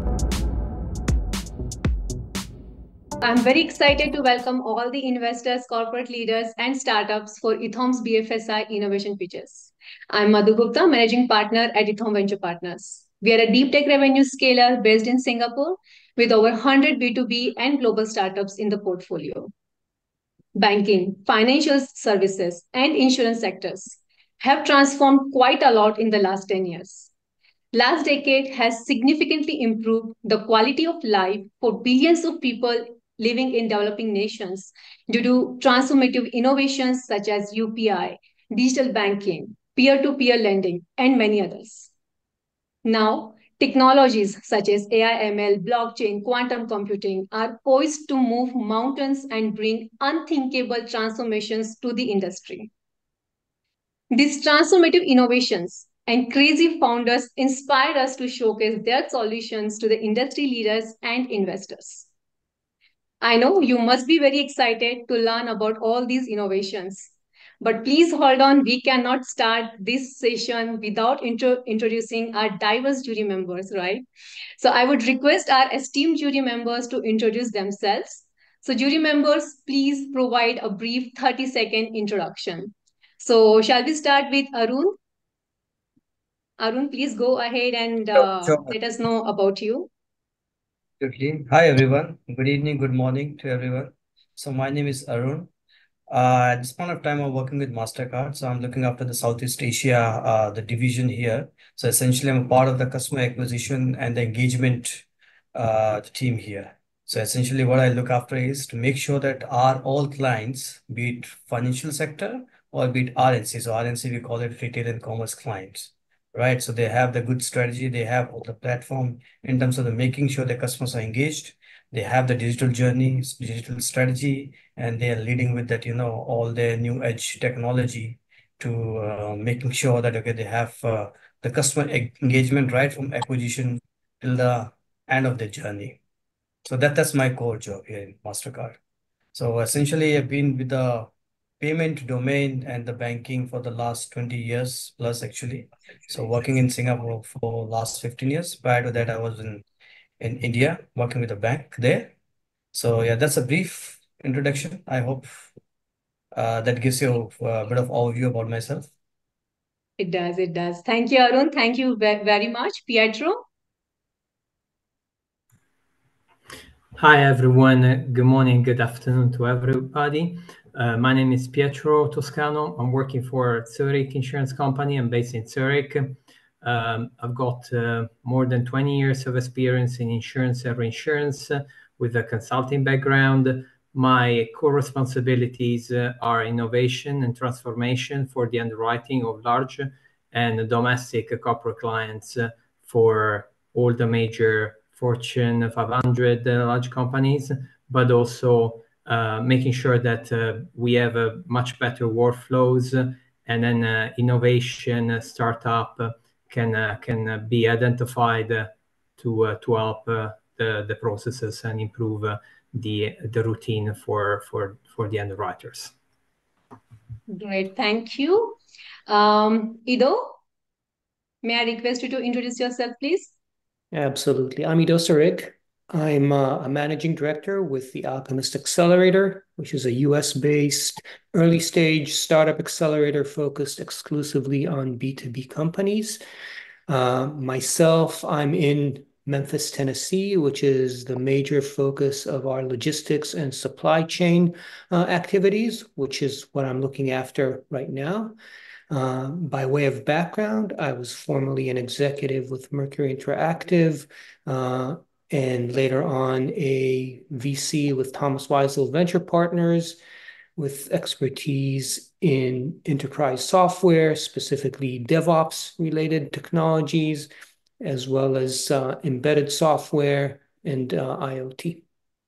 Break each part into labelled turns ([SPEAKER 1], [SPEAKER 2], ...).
[SPEAKER 1] I'm very excited to welcome all the investors, corporate leaders, and startups for ETHOM's BFSI Innovation Pitches. I'm Madhu Gupta, Managing Partner at ETHOM Venture Partners. We are a deep tech revenue scaler based in Singapore with over 100 B2B and global startups in the portfolio. Banking, financial services, and insurance sectors have transformed quite a lot in the last 10 years. Last decade has significantly improved the quality of life for billions of people living in developing nations due to transformative innovations such as UPI, digital banking, peer to peer lending, and many others. Now, technologies such as AI, ML, blockchain, quantum computing are poised to move mountains and bring unthinkable transformations to the industry. These transformative innovations and crazy founders inspired us to showcase their solutions to the industry leaders and investors. I know you must be very excited to learn about all these innovations. But please hold on, we cannot start this session without introducing our diverse jury members, right? So I would request our esteemed jury members to introduce themselves. So jury members, please provide a brief 30-second introduction. So shall we start with Arun? Arun, please go ahead and
[SPEAKER 2] Sure.
[SPEAKER 1] let us know about you.
[SPEAKER 2] Absolutely. Hi, everyone. Good evening, good morning to everyone. So my name is Arun. At this point of time, I'm working with MasterCard. So I'm looking after the Southeast Asia, the division here. So essentially, I'm a part of the customer acquisition and the engagement team here. So essentially, what I look after is to make sure that our all clients, be it financial sector or be it RNC. So RNC, we call it retail and commerce clients, right? So they have the good strategy. They have all the platform in terms of the making sure the customers are engaged. They have the digital journeys, digital strategy, and they are leading with that, all their new edge technology to making sure that, okay, they have the customer engagement right from acquisition till the end of the journey. So that's my core job here in MasterCard. So essentially, I've been with the payment domain and the banking for the last 20 years plus actually. So working in Singapore for last 15 years. Prior to that, I was in India working with a bank there. So yeah, that's a brief introduction. I hope that gives you a bit of overview about myself.
[SPEAKER 1] It does, it does. Thank you, Arun. Thank you very much. Pietro?
[SPEAKER 3] Hi everyone, good morning, good afternoon to everybody. My name is Pietro Toscano. I'm working for Zurich Insurance Company. I'm based in Zurich. I've got more than 20 years of experience in insurance and reinsurance with a consulting background. My core responsibilities are innovation and transformation for the underwriting of large and domestic corporate clients for all the major Fortune 500 large companies, but also making sure that we have much better workflows and then innovation startup can be identified to help the processes and improve the routine for the underwriters.
[SPEAKER 1] Great, thank you. Ido, may I request you to introduce yourself, please?
[SPEAKER 4] Absolutely. I'm Ido Sarik. I'm a managing director with the Alchemist Accelerator, which is a US-based early stage startup accelerator focused exclusively on B2B companies. Myself, I'm in Memphis, Tennessee, which is the major focus of our logistics and supply chain activities, which is what I'm looking after right now. By way of background, I was formerly an executive with Mercury Interactive, and later on a VC with Thomas Weisel Venture Partners, with expertise in enterprise software, specifically DevOps-related technologies, as well as embedded software and IoT.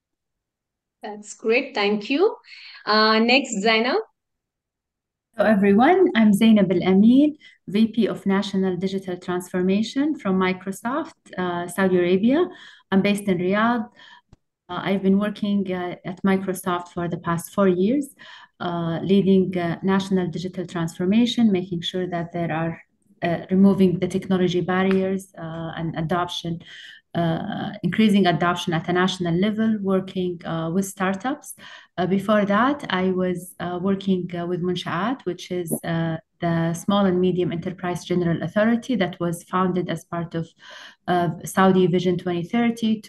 [SPEAKER 1] That's great, thank you. Next, Zainab.
[SPEAKER 5] Hello everyone, I'm Zainab Al-Amin, VP of National Digital Transformation from Microsoft, Saudi Arabia. I'm based in Riyadh. I've been working at Microsoft for the past 4 years, leading national digital transformation, making sure that there are removing the technology barriers and adoption increasing adoption at a national level, working with startups. Before that, I was working with Munshaat, which is the Small and Medium Enterprise General Authority that was founded as part of Saudi Vision 2030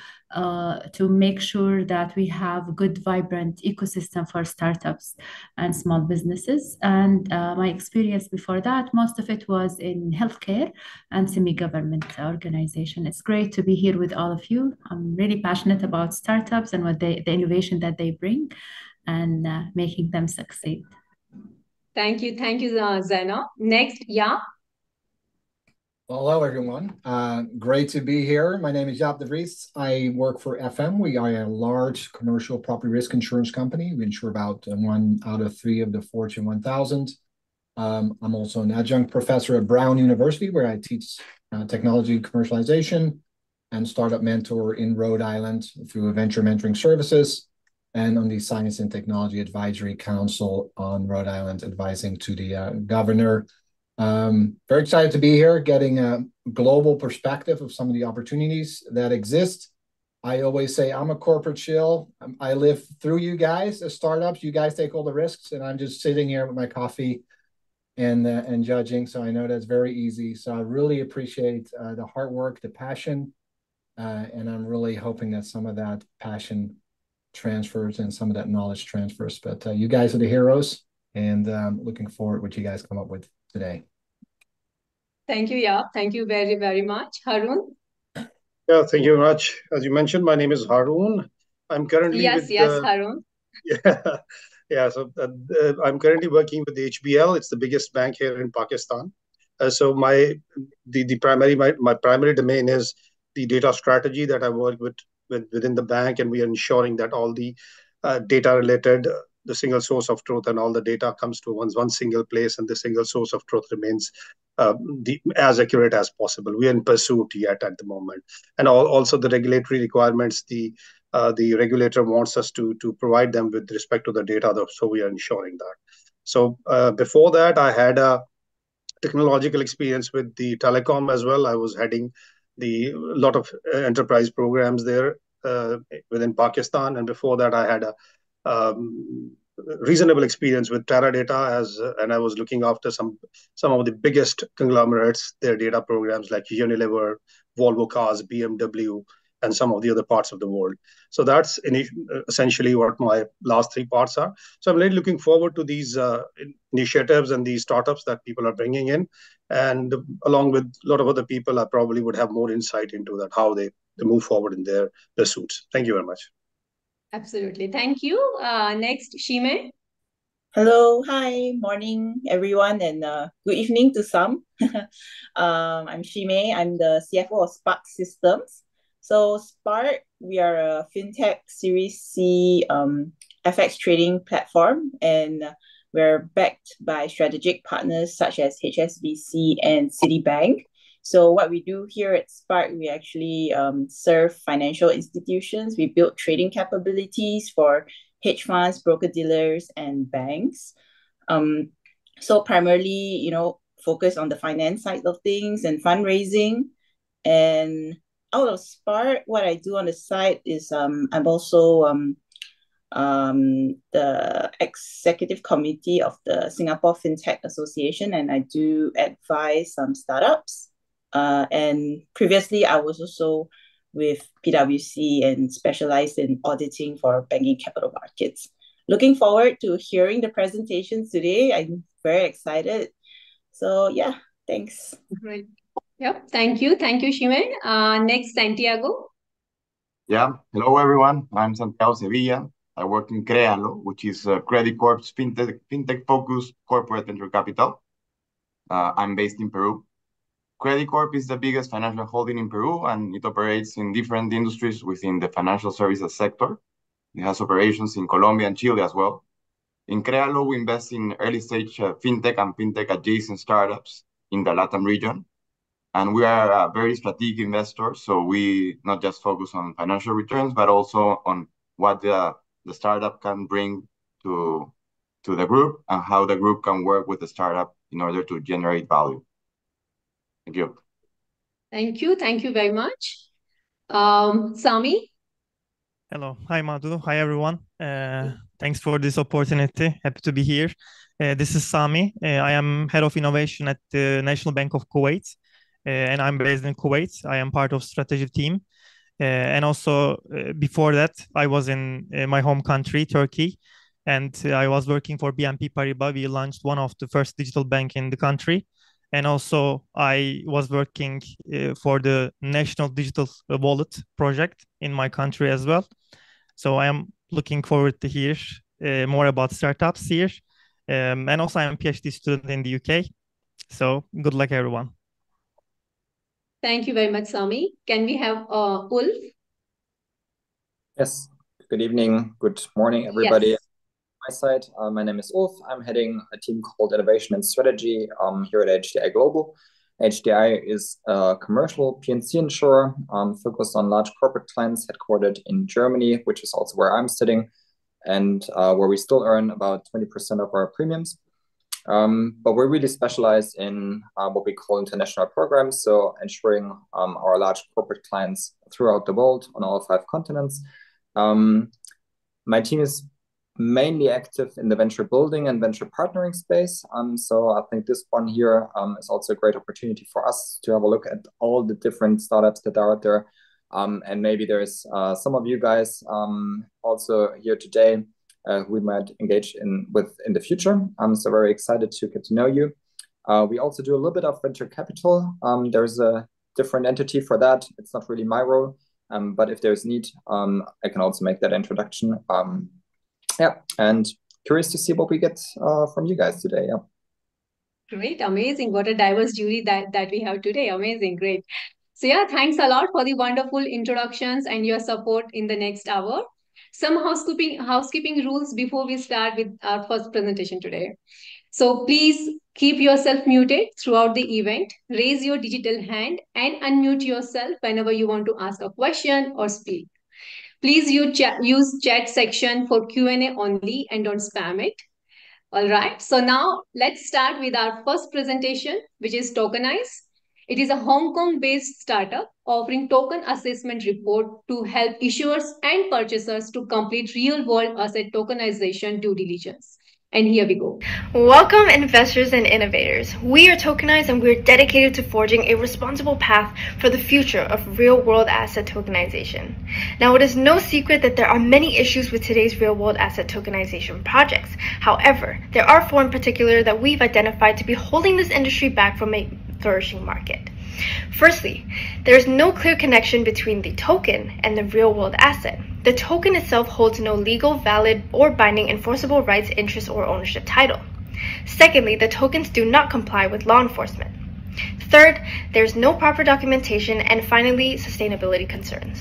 [SPEAKER 5] to make sure that we have good, vibrant ecosystem for startups and small businesses. And my experience before that, most of it was in healthcare and semi-government organization. It's great to be here with all of you. I'm really passionate about startups and the innovation that they bring and making them succeed.
[SPEAKER 1] Thank you, Zaina. Next, yeah.
[SPEAKER 6] Hello, everyone. Great to be here. My name is Jaap de Vries. I work for FM. We are a large commercial property risk insurance company. We insure about 1 out of 3 of the Fortune 1000. I'm also an adjunct professor at Brown University, where I teach technology commercialization and startup mentor in Rhode Island through venture mentoring services, and on the Science and Technology Advisory Council on Rhode Island, advising to the governor. Very excited to be here, getting a global perspective of some of the opportunities that exist. I always say I'm a corporate shill. I live through you guys as startups. You guys take all the risks, and I'm just sitting here with my coffee and judging. So I know that's very easy. So I really appreciate the hard work, the passion, and I'm really hoping that some of that passion transfers and some of that knowledge transfers. But you guys are the heroes, and looking forward to what you guys come up with today.
[SPEAKER 1] Thank you, yeah. Thank you very, very much. Haroon?
[SPEAKER 7] Yeah, thank you very much. As you mentioned, my name is Haroon. I'm currently
[SPEAKER 1] Yes, Haroon.
[SPEAKER 7] Yeah, so I'm currently working with the HBL. It's the biggest bank here in Pakistan. So my primary domain is the data strategy that I work within the bank, and we are ensuring that all the data related, the single source of truth, and all the data comes to one single place, and the single source of truth remains as accurate as possible. We are in pursuit yet at the moment, and also the regulatory requirements. The regulator wants us to provide them with respect to the data, so we are ensuring that. So before that, I had a technological experience with the telecom as well. I was heading a lot of enterprise programs there within Pakistan, and before that, I had a reasonable experience with Teradata and I was looking after some of the biggest conglomerates, their data programs like Unilever, Volvo Cars, BMW, and some of the other parts of the world. So that's essentially what my last 3 parts are. So I'm really looking forward to these initiatives and these startups that people are bringing in. And along with a lot of other people, I probably would have more insight into that, how they move forward in their pursuits. Thank you very much.
[SPEAKER 1] Absolutely. Thank you. Next, Shime.
[SPEAKER 8] Hello, hi, morning, everyone, and good evening to some. I'm Shime. I'm the CFO of Spark Systems. So Spark, we are a fintech Series C FX trading platform, and we're backed by strategic partners such as HSBC and Citibank. So what we do here at Spark, we actually serve financial institutions. We build trading capabilities for hedge funds, broker-dealers, and banks. So primarily, focus on the finance side of things and fundraising. And out of Spark, what I do on the side is I'm also the executive committee of the Singapore FinTech Association, and I do advise some startups. And previously, I was also with PwC and specialized in auditing for banking capital markets. Looking forward to hearing the presentations today. I'm very excited. So yeah, thanks.
[SPEAKER 1] Great. Yep. Thank you. Thank you, Shime. Next, Santiago.
[SPEAKER 9] Yeah. Hello, everyone. I'm Santiago Sevilla. I work in Crealo, which is Credit Corp's fintech-focused corporate venture capital. I'm based in Peru. Credit Corp is the biggest financial holding in Peru, and it operates in different industries within the financial services sector. It has operations in Colombia and Chile as well. In Crealo, we invest in early-stage fintech and fintech-adjacent startups in the LATAM region. And we are a very strategic investor, so we not just focus on financial returns, but also on what the startup can bring to the group and how the group can work with the startup in order to generate value. Thank you.
[SPEAKER 1] Thank you. Thank you very much. Sami?
[SPEAKER 10] Hello. Hi, Madhu. Hi, everyone. Thanks for this opportunity. Happy to be here. This is Sami. I am head of innovation at the National Bank of Kuwait, and I'm based in Kuwait. I am part of strategy team. And also before that, I was in my home country, Turkey, and I was working for BNP Paribas. We launched one of the first digital bank in the country. And also I was working for the National Digital Wallet project in my country as well. So I am looking forward to hear more about startups here. And also I am a PhD student in the UK. So good luck, everyone.
[SPEAKER 1] Thank you very much, Sami. Can we have Ulf?
[SPEAKER 11] Yes. Good evening. Good morning, everybody.
[SPEAKER 1] Yes.
[SPEAKER 11] My side, my name is Ulf. I'm heading a team called Innovation and Strategy here at HDI Global. HDI is a commercial P&C insurer focused on large corporate clients headquartered in Germany, which is also where I'm sitting, and where we still earn about 20% of our premiums. But we're really specialized in what we call international programs, so ensuring our large corporate clients throughout the world on all 5 continents. My team is mainly active in the venture building and venture partnering space. So I think this one here is also a great opportunity for us to have a look at all the different startups that are out there. And maybe there's some of you guys also here today we might engage with in the future. I'm so very excited to get to know you. We also do a little bit of venture capital. There's a different entity for that. It's not really my role, but if there's need, I can also make that introduction. Yeah, and curious to see what we get from you guys today. Yeah.
[SPEAKER 1] Great, amazing. What a diverse jury that we have today. Amazing, great. So yeah, thanks a lot for the wonderful introductions and your support in the next hour. Some housekeeping rules before we start with our first presentation today. So please keep yourself muted throughout the event. Raise your digital hand and unmute yourself whenever you want to ask a question or speak. Please use chat section for Q&A only and don't spam it. All right, so now let's start with our first presentation, which is Tokenize. It is a Hong Kong-based startup offering token assessment report to help issuers and purchasers to complete real-world asset tokenization due diligence. And here we go.
[SPEAKER 12] Welcome, investors and innovators. We are Tokenize, and we're dedicated to forging a responsible path for the future of real-world asset tokenization. Now, it is no secret that there are many issues with today's real-world asset tokenization projects. However, there are 4 in particular that we've identified to be holding this industry back from a flourishing market. Firstly, there is no clear connection between the token and the real-world asset. The token itself holds no legal, valid, or binding enforceable rights, interests, or ownership title. Secondly, the tokens do not comply with law enforcement. Third, there's no proper documentation. And finally, sustainability concerns.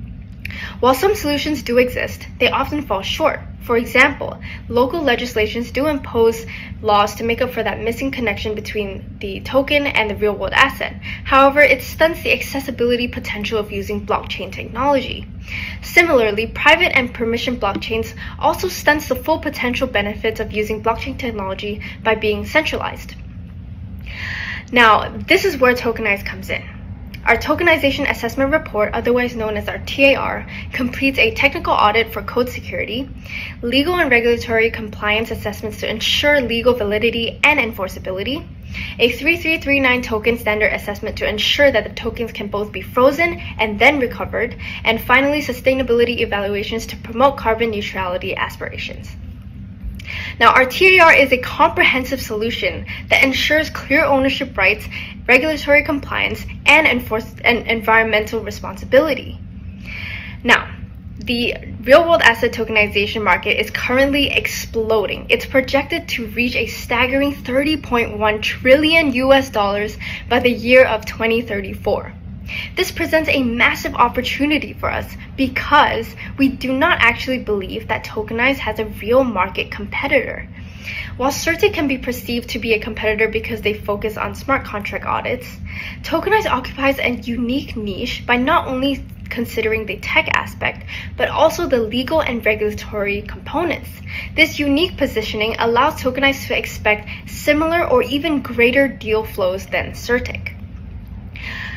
[SPEAKER 12] While some solutions do exist, they often fall short. For example, local legislations do impose laws to make up for that missing connection between the token and the real-world asset. However, it stunts the accessibility potential of using blockchain technology. Similarly, private and permission blockchains also stunts the full potential benefits of using blockchain technology by being centralized. Now, this is where Tokenize comes in. Our Tokenization Assessment Report, otherwise known as our TAR, completes a technical audit for code security, legal and regulatory compliance assessments to ensure legal validity and enforceability, a 3339 token standard assessment to ensure that the tokens can both be frozen and then recovered, and finally, sustainability evaluations to promote carbon neutrality aspirations. Now, our TAR is a comprehensive solution that ensures clear ownership rights, regulatory compliance, and environmental responsibility. Now, the real-world asset tokenization market is currently exploding. It's projected to reach a staggering $30.1 trillion by the year of 2034. This presents a massive opportunity for us because we do not actually believe that Tokenize has a real market competitor. While Certic can be perceived to be a competitor because they focus on smart contract audits, Tokenize occupies a unique niche by not only considering the tech aspect, but also the legal and regulatory components. This unique positioning allows Tokenize to expect similar or even greater deal flows than Certic.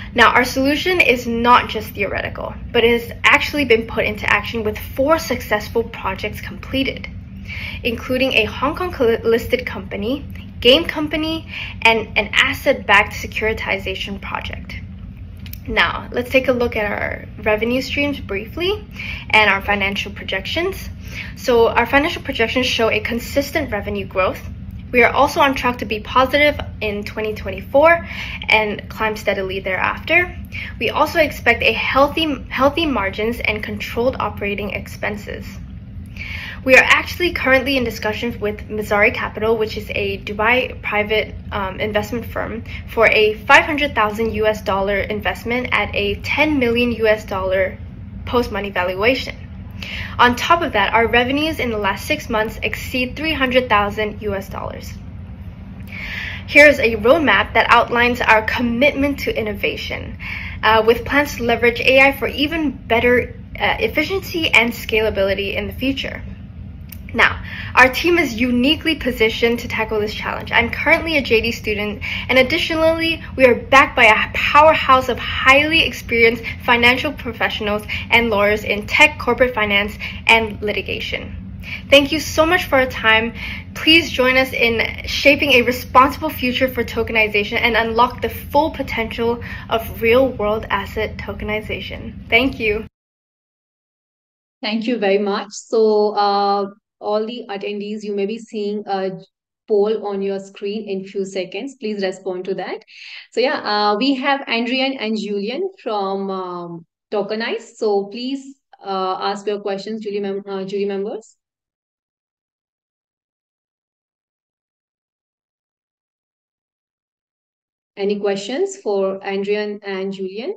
[SPEAKER 12] Now, our solution is not just theoretical, but it has actually been put into action with 4 successful projects completed, including a Hong Kong listed company, game company, and an asset-backed securitization project. Now, let's take a look at our revenue streams briefly and our financial projections. So our financial projections show a consistent revenue growth. We are also on track to be positive in 2024 and climb steadily thereafter. We also expect a healthy margins and controlled operating expenses. We are actually currently in discussions with Mizari Capital, which is a Dubai private investment firm, for a $500,000 investment at a $10 million post-money valuation. On top of that, our revenues in the last 6 months exceed $300,000. Here's a roadmap that outlines our commitment to innovation, with plans to leverage AI for even better efficiency and scalability in the future. Now, our team is uniquely positioned to tackle this challenge. I'm currently a JD student, and additionally, we are backed by a powerhouse of highly experienced financial professionals and lawyers in tech, corporate finance, and litigation. Thank you so much for your time. Please join us in shaping a responsible future for tokenization and unlock the full potential of real-world asset tokenization. Thank you.
[SPEAKER 1] Thank you very much. So, all the attendees, you may be seeing a poll on your screen in few seconds. Please respond to that. So yeah, we have Andrian and Julian from Tokenize. So please ask your questions, jury members. Any questions for Andrian and Julian?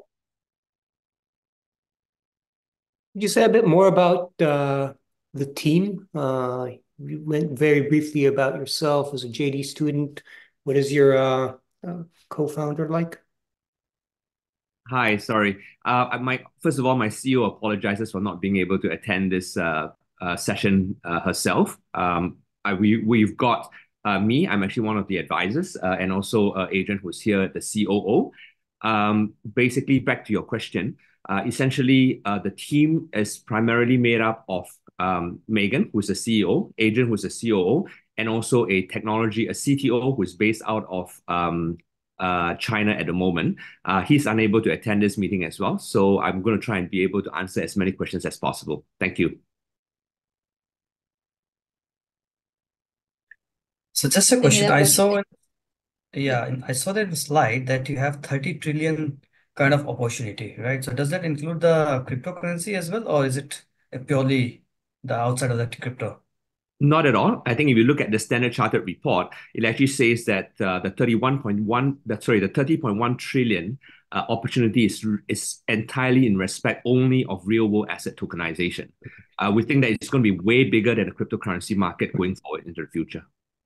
[SPEAKER 4] Could you say a bit more about the team? You went very briefly about yourself as a JD student. What is your co-founder like?
[SPEAKER 13] Hi, sorry. First of all, my CEO apologizes for not being able to attend this session herself. We've got me. I'm actually one of the advisors, and also Adrian, who's here, the COO. Basically, back to your question. Essentially, the team is primarily made up of Megan, who's the CEO, Adrian, who's the COO, and also a CTO who's based out of China at the moment. He's unable to attend this meeting as well, so I'm going to try and be able to answer as many questions as possible. Thank you.
[SPEAKER 2] So just a question. I saw that in the slide that you have 30 trillion kind of opportunity, right? So does that include the cryptocurrency as well, or is it purely the outside of the crypto?
[SPEAKER 13] Not at all. I think if you look at the Standard Chartered report, it actually says that the 30.1 trillion opportunity is entirely in respect only of real world asset tokenization. We think that it's going to be way bigger than the cryptocurrency market going forward into the future.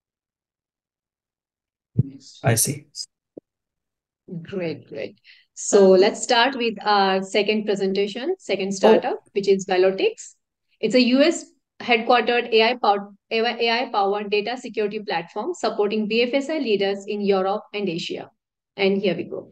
[SPEAKER 2] I see.
[SPEAKER 1] Great. So let's start with our second second startup, which is Velotix. It's a US headquartered AI-powered data security platform supporting BFSI leaders in Europe and Asia. And here we go.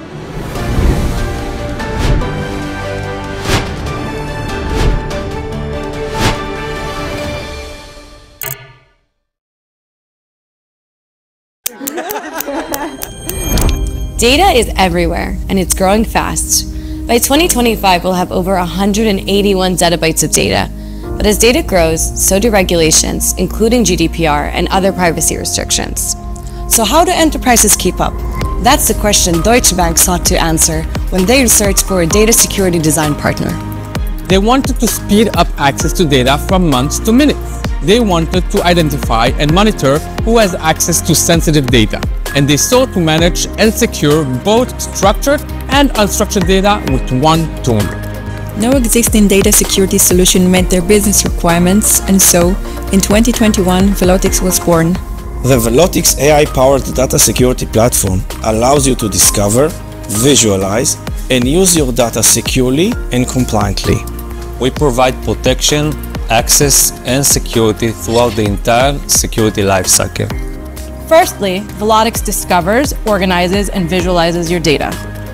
[SPEAKER 14] Data is everywhere, and it's growing fast. By 2025, we'll have over 181 zettabytes of data. But as data grows, so do regulations, including GDPR and other privacy restrictions. So how do enterprises keep up? That's the question Deutsche Bank sought to answer when they searched for a data security design partner.
[SPEAKER 15] They wanted to speed up access to data from months to minutes. They wanted to identify and monitor who has access to sensitive data. And they sought to manage and secure both structured and unstructured data with one tool.
[SPEAKER 16] No existing data security solution met their business requirements, and so, in 2021, Velotix was born.
[SPEAKER 17] The Velotix AI-powered data security platform allows you to discover, visualize, and use your data securely and compliantly.
[SPEAKER 15] We provide protection, access, and security throughout the entire security lifecycle.
[SPEAKER 14] Firstly, Velotix discovers, organizes, and visualizes your data.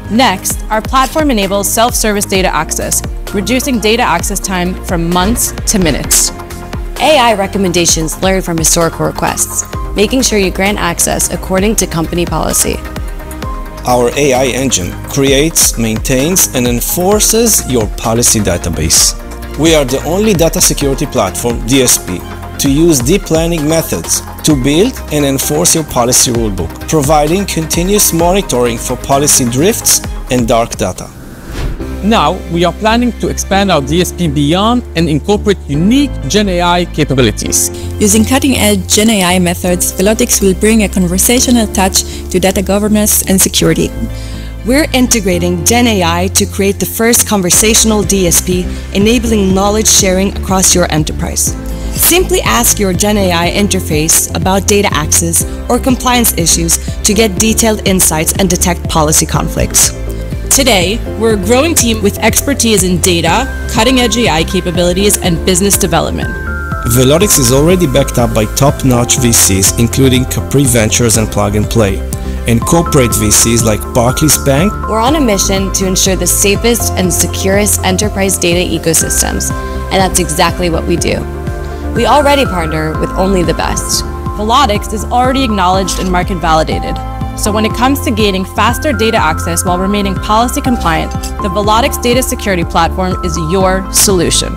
[SPEAKER 14] Next, our platform enables self-service data access, reducing data access time from months to minutes. AI recommendations learn from historical requests, making sure you grant access according to company policy.
[SPEAKER 17] Our AI engine creates, maintains, and enforces your policy database. We are the only data security platform, DSP, to use deep learning methods to build and enforce your policy rulebook, providing continuous monitoring for policy drifts and dark data.
[SPEAKER 15] Now, we are planning to expand our DSP beyond and incorporate unique GenAI capabilities.
[SPEAKER 16] Using cutting-edge GenAI methods, Velotix will bring a conversational touch to data governance and security.
[SPEAKER 14] We're integrating GenAI to create the first conversational DSP, enabling knowledge sharing across your enterprise. Simply ask your GenAI interface about data access or compliance issues to get detailed insights and detect policy conflicts. Today, we're a growing team with expertise in data, cutting-edge AI capabilities, and business development.
[SPEAKER 17] Velotix is already backed up by top-notch VCs, including Capri Ventures and Plug and Play, and corporate VCs like Barclays Bank.
[SPEAKER 14] We're on a mission to ensure the safest and securest enterprise data ecosystems, and that's exactly what we do. We already partner with only the best. Velotix is already acknowledged and market validated. So when it comes to gaining faster data access while remaining policy compliant, the Velotix Data Security Platform is your solution.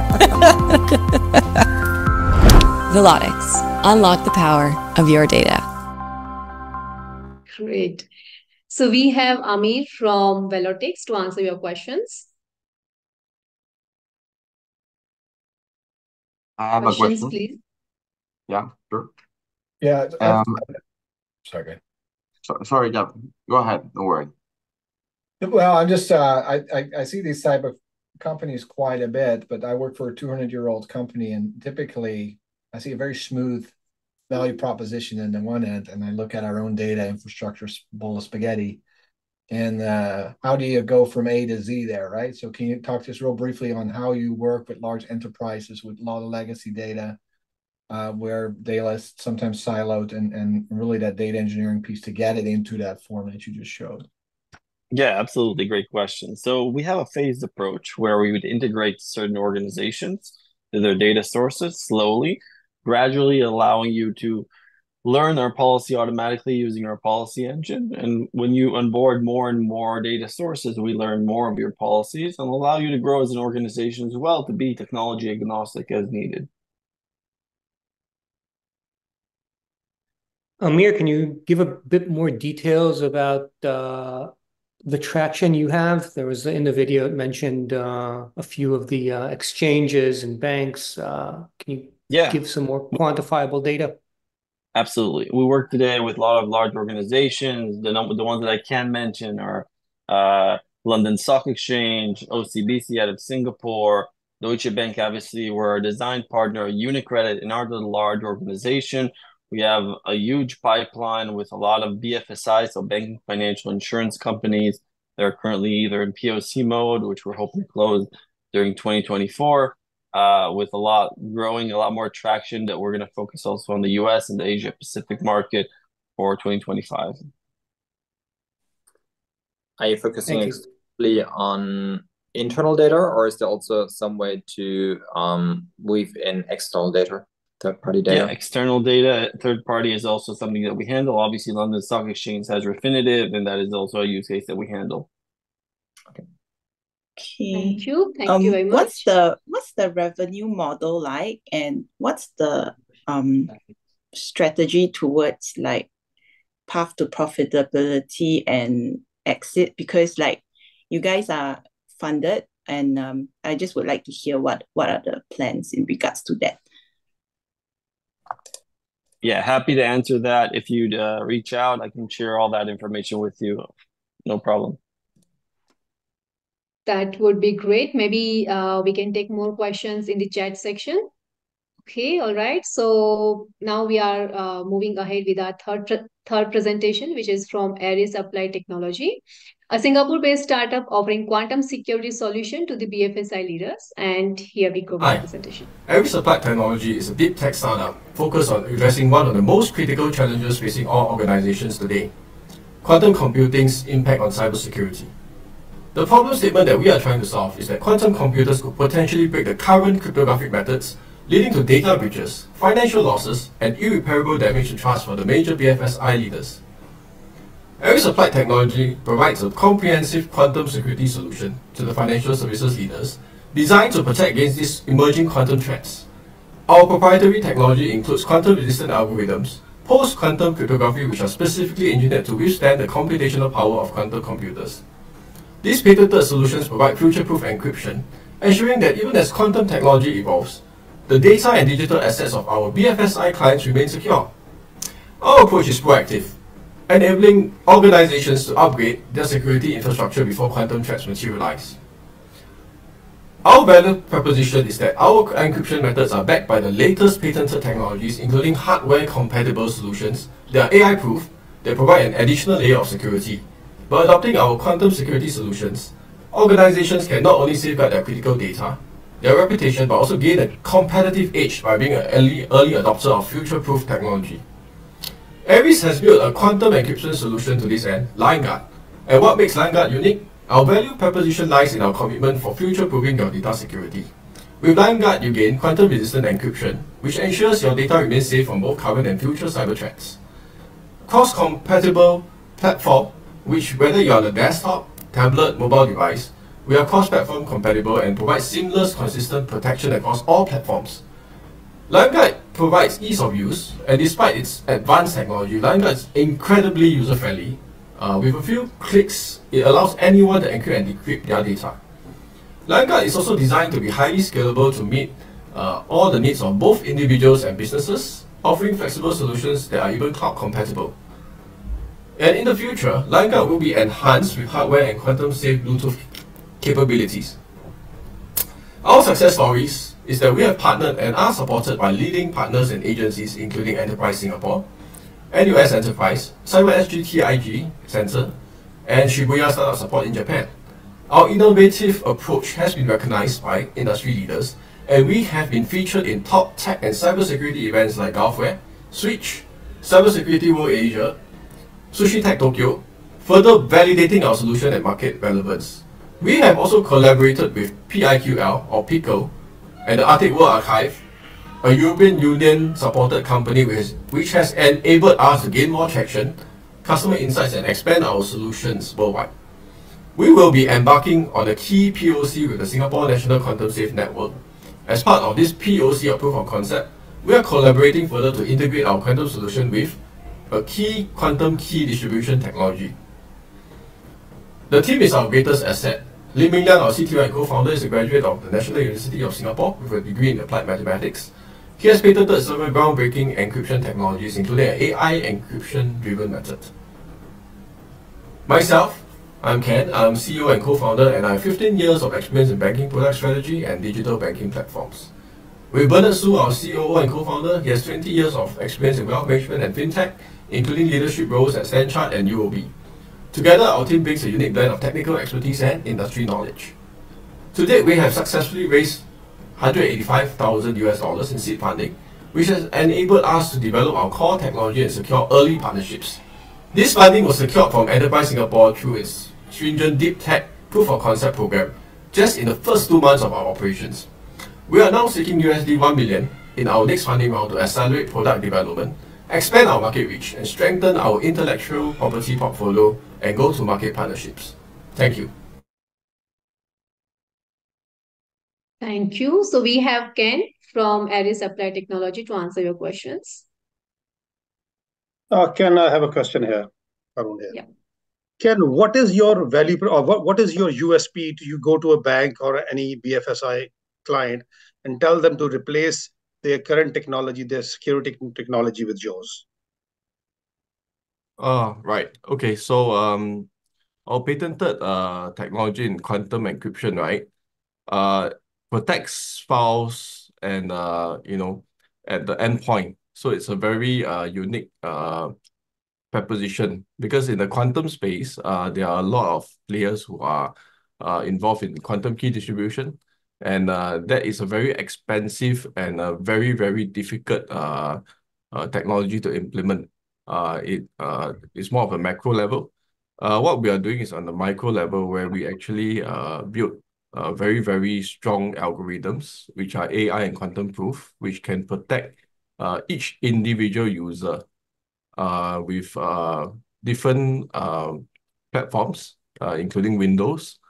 [SPEAKER 14] Velotix, unlock the power of your data.
[SPEAKER 1] Great. So we have Amir from Velotix to answer your questions.
[SPEAKER 9] I have a question.
[SPEAKER 1] Please.
[SPEAKER 9] Yeah, sure.
[SPEAKER 6] Yeah. Sorry.
[SPEAKER 9] Sorry, Jeff. Go ahead. Don't worry.
[SPEAKER 6] Well, I'm just I see these type of companies quite a bit, but I work for a 200-year-old company, and typically I see a very smooth value proposition in the one end, and I look at our own data infrastructure bowl of spaghetti, and how do you go from A to Z there, right? So can you talk to us real briefly on how you work with large enterprises with a lot of legacy data, where data is sometimes siloed, and really that data engineering piece to get it into that form that you just showed?
[SPEAKER 18] Yeah, absolutely. Great question. So we have a phased approach where we would integrate certain organizations to their data sources slowly, gradually allowing you to learn our policy automatically using our policy engine. And when you onboard more and more data sources, we learn more of your policies and allow you to grow as an organization as well to be technology agnostic as needed.
[SPEAKER 4] Amir, can you give a bit more details about the traction you have? There was in the video, it mentioned a few of the exchanges and banks. Can you give some more quantifiable data?
[SPEAKER 18] Absolutely. We work today with a lot of large organizations. The ones that I can mention are London Stock Exchange, OCBC out of Singapore, Deutsche Bank, obviously, we're a design partner, UniCredit, and our large organization. We have a huge pipeline with a lot of BFSI, so banking, financial, insurance companies. They're currently either in POC mode, which we're hoping to close during 2024, with growing a lot more traction that we're going to focus also on the US and the Asia Pacific market for 2025.
[SPEAKER 11] Are you focusing exclusively on internal data, or is there also some way to weave in external data? Third-party data?
[SPEAKER 18] Yeah, external data, third-party is also something that we handle. Obviously, London Stock Exchange has Refinitiv, and that is also a use case that we handle.
[SPEAKER 8] Okay.
[SPEAKER 1] Thank you. Thank you very much.
[SPEAKER 8] What's the revenue model like, and what's the strategy towards like path to profitability and exit? Because like you guys are funded, and I just would like to hear what are the plans in regards to that.
[SPEAKER 18] Yeah, happy to answer that. If you'd reach out, I can share all that information with you. No problem.
[SPEAKER 1] That would be great. Maybe we can take more questions in the chat section. Okay, all right. So now we are moving ahead with our third presentation, which is from Aries Applied Technology, a Singapore-based startup offering quantum security solution to the BFSI leaders. And here we go with the presentation.
[SPEAKER 19] Aries Applied Technology is a deep tech startup focused on addressing one of the most critical challenges facing all organizations today: quantum computing's impact on cybersecurity. The problem statement that we are trying to solve is that quantum computers could potentially break the current cryptographic methods, leading to data breaches, financial losses, and irreparable damage to trust for the major BFSI leaders. Aries Applied Technology provides a comprehensive quantum security solution to the financial services leaders designed to protect against these emerging quantum threats. Our proprietary technology includes quantum-resistant algorithms, post-quantum cryptography which are specifically engineered to withstand the computational power of quantum computers. These patented solutions provide future-proof encryption, ensuring that even as quantum technology evolves, the data and digital assets of our BFSI clients remain secure. Our approach is proactive, enabling organizations to upgrade their security infrastructure before quantum threats materialize. Our value proposition is that our encryption methods are backed by the latest patented technologies, including hardware-compatible solutions that are AI-proof, that provide an additional layer of security. By adopting our quantum security solutions, organizations can not only safeguard their critical data, their reputation, but also gain a competitive edge by being an early adopter of future-proof technology. Aries has built a quantum encryption solution to this end, LineGuard. And what makes LineGuard unique? Our value proposition lies in our commitment for future-proofing your data security. With LineGuard, you gain quantum-resistant encryption, which ensures your data remains safe from both current and future cyber threats. Cross-compatible platform, which whether you're on a desktop, tablet, mobile device, we are cross-platform compatible and provide seamless, consistent protection across all platforms. LineGuard provides ease of use, and despite its advanced technology, LineGuard is incredibly user-friendly. With a few clicks, it allows anyone to encrypt and decrypt their data. LineGuard is also designed to be highly scalable to meet all the needs of both individuals and businesses, offering flexible solutions that are even cloud-compatible. And in the future, LineGuard will be enhanced with hardware and quantum-safe Bluetooth capabilities. Our success stories is that we have partnered and are supported by leading partners and agencies including Enterprise Singapore, NUS Enterprise, CyberSG TIG Center, and Shibuya Startup Support in Japan. Our innovative approach has been recognized by industry leaders, and we have been featured in top tech and cybersecurity events like Gulfware, Switch, Cybersecurity World Asia, Sushi Tech Tokyo, further validating our solution and market relevance. We have also collaborated with PIQL or PICO and the Arctic World Archive, a European Union supported company which has enabled us to gain more traction, customer insights, and expand our solutions worldwide. We will be embarking on a key POC with the Singapore National Quantum Safe Network. As part of this POC or proof of concept, we are collaborating further to integrate our quantum solution with a key quantum key distribution technology. The team is our greatest asset. Lee Ming Liang, our CTO and co-founder, is a graduate of the National University of Singapore with a degree in applied mathematics. He has patented several groundbreaking encryption technologies, including an AI encryption-driven method. Myself, I'm Ken. I'm CEO and co-founder, and I have 15 years of experience in banking product strategy and digital banking platforms. With Bernard Su, our COO and co-founder, he has 20 years of experience in wealth management and fintech, including leadership roles at Stanchart and UOB. Together, our team brings a unique blend of technical expertise and industry knowledge. To date, we have successfully raised $185,000 in seed funding, which has enabled us to develop our core technology and secure early partnerships. This funding was secured from Enterprise Singapore through its stringent deep tech proof of concept program just in the first 2 months of our operations. We are now seeking $1 million in our next funding round to accelerate product development, expand our market reach, and strengthen our intellectual property portfolio and go-to-market partnerships. Thank you.
[SPEAKER 1] Thank you. So we have Ken from Aries Applied Technology to answer your questions.
[SPEAKER 7] Ken, I have a question here. Arun here.
[SPEAKER 1] Yeah.
[SPEAKER 7] Ken, what is your value or what is your USP to you go to a bank or any BFSI client and tell them to replace their current technology, their security technology with yours?
[SPEAKER 19] Right. Okay. So our patented technology in quantum encryption, right, protects files and at the endpoint. So it's a very unique proposition because in the quantum space, there are a lot of players who are involved in quantum key distribution, and that is a very expensive and a very, very difficult technology to implement. It's more of a macro level. What we are doing is on the micro level where we actually build very, very strong algorithms, which are AI and quantum proof, which can protect each individual user with different platforms, including Windows,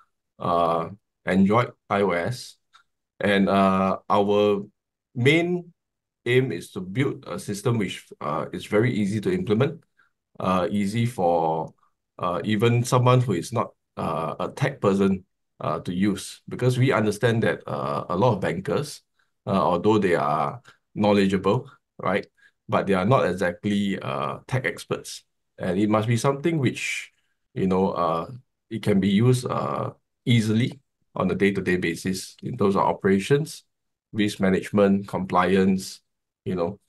[SPEAKER 19] Android, iOS. And our main aim is to build a system which is very easy to implement, easy for even someone who is not a tech person to use, because we understand that a lot of bankers, although they are knowledgeable, right, but they are not exactly tech experts, and it must be something which, you know, it can be used easily on a day-to-day basis in terms of operations, risk management, compliance. You know,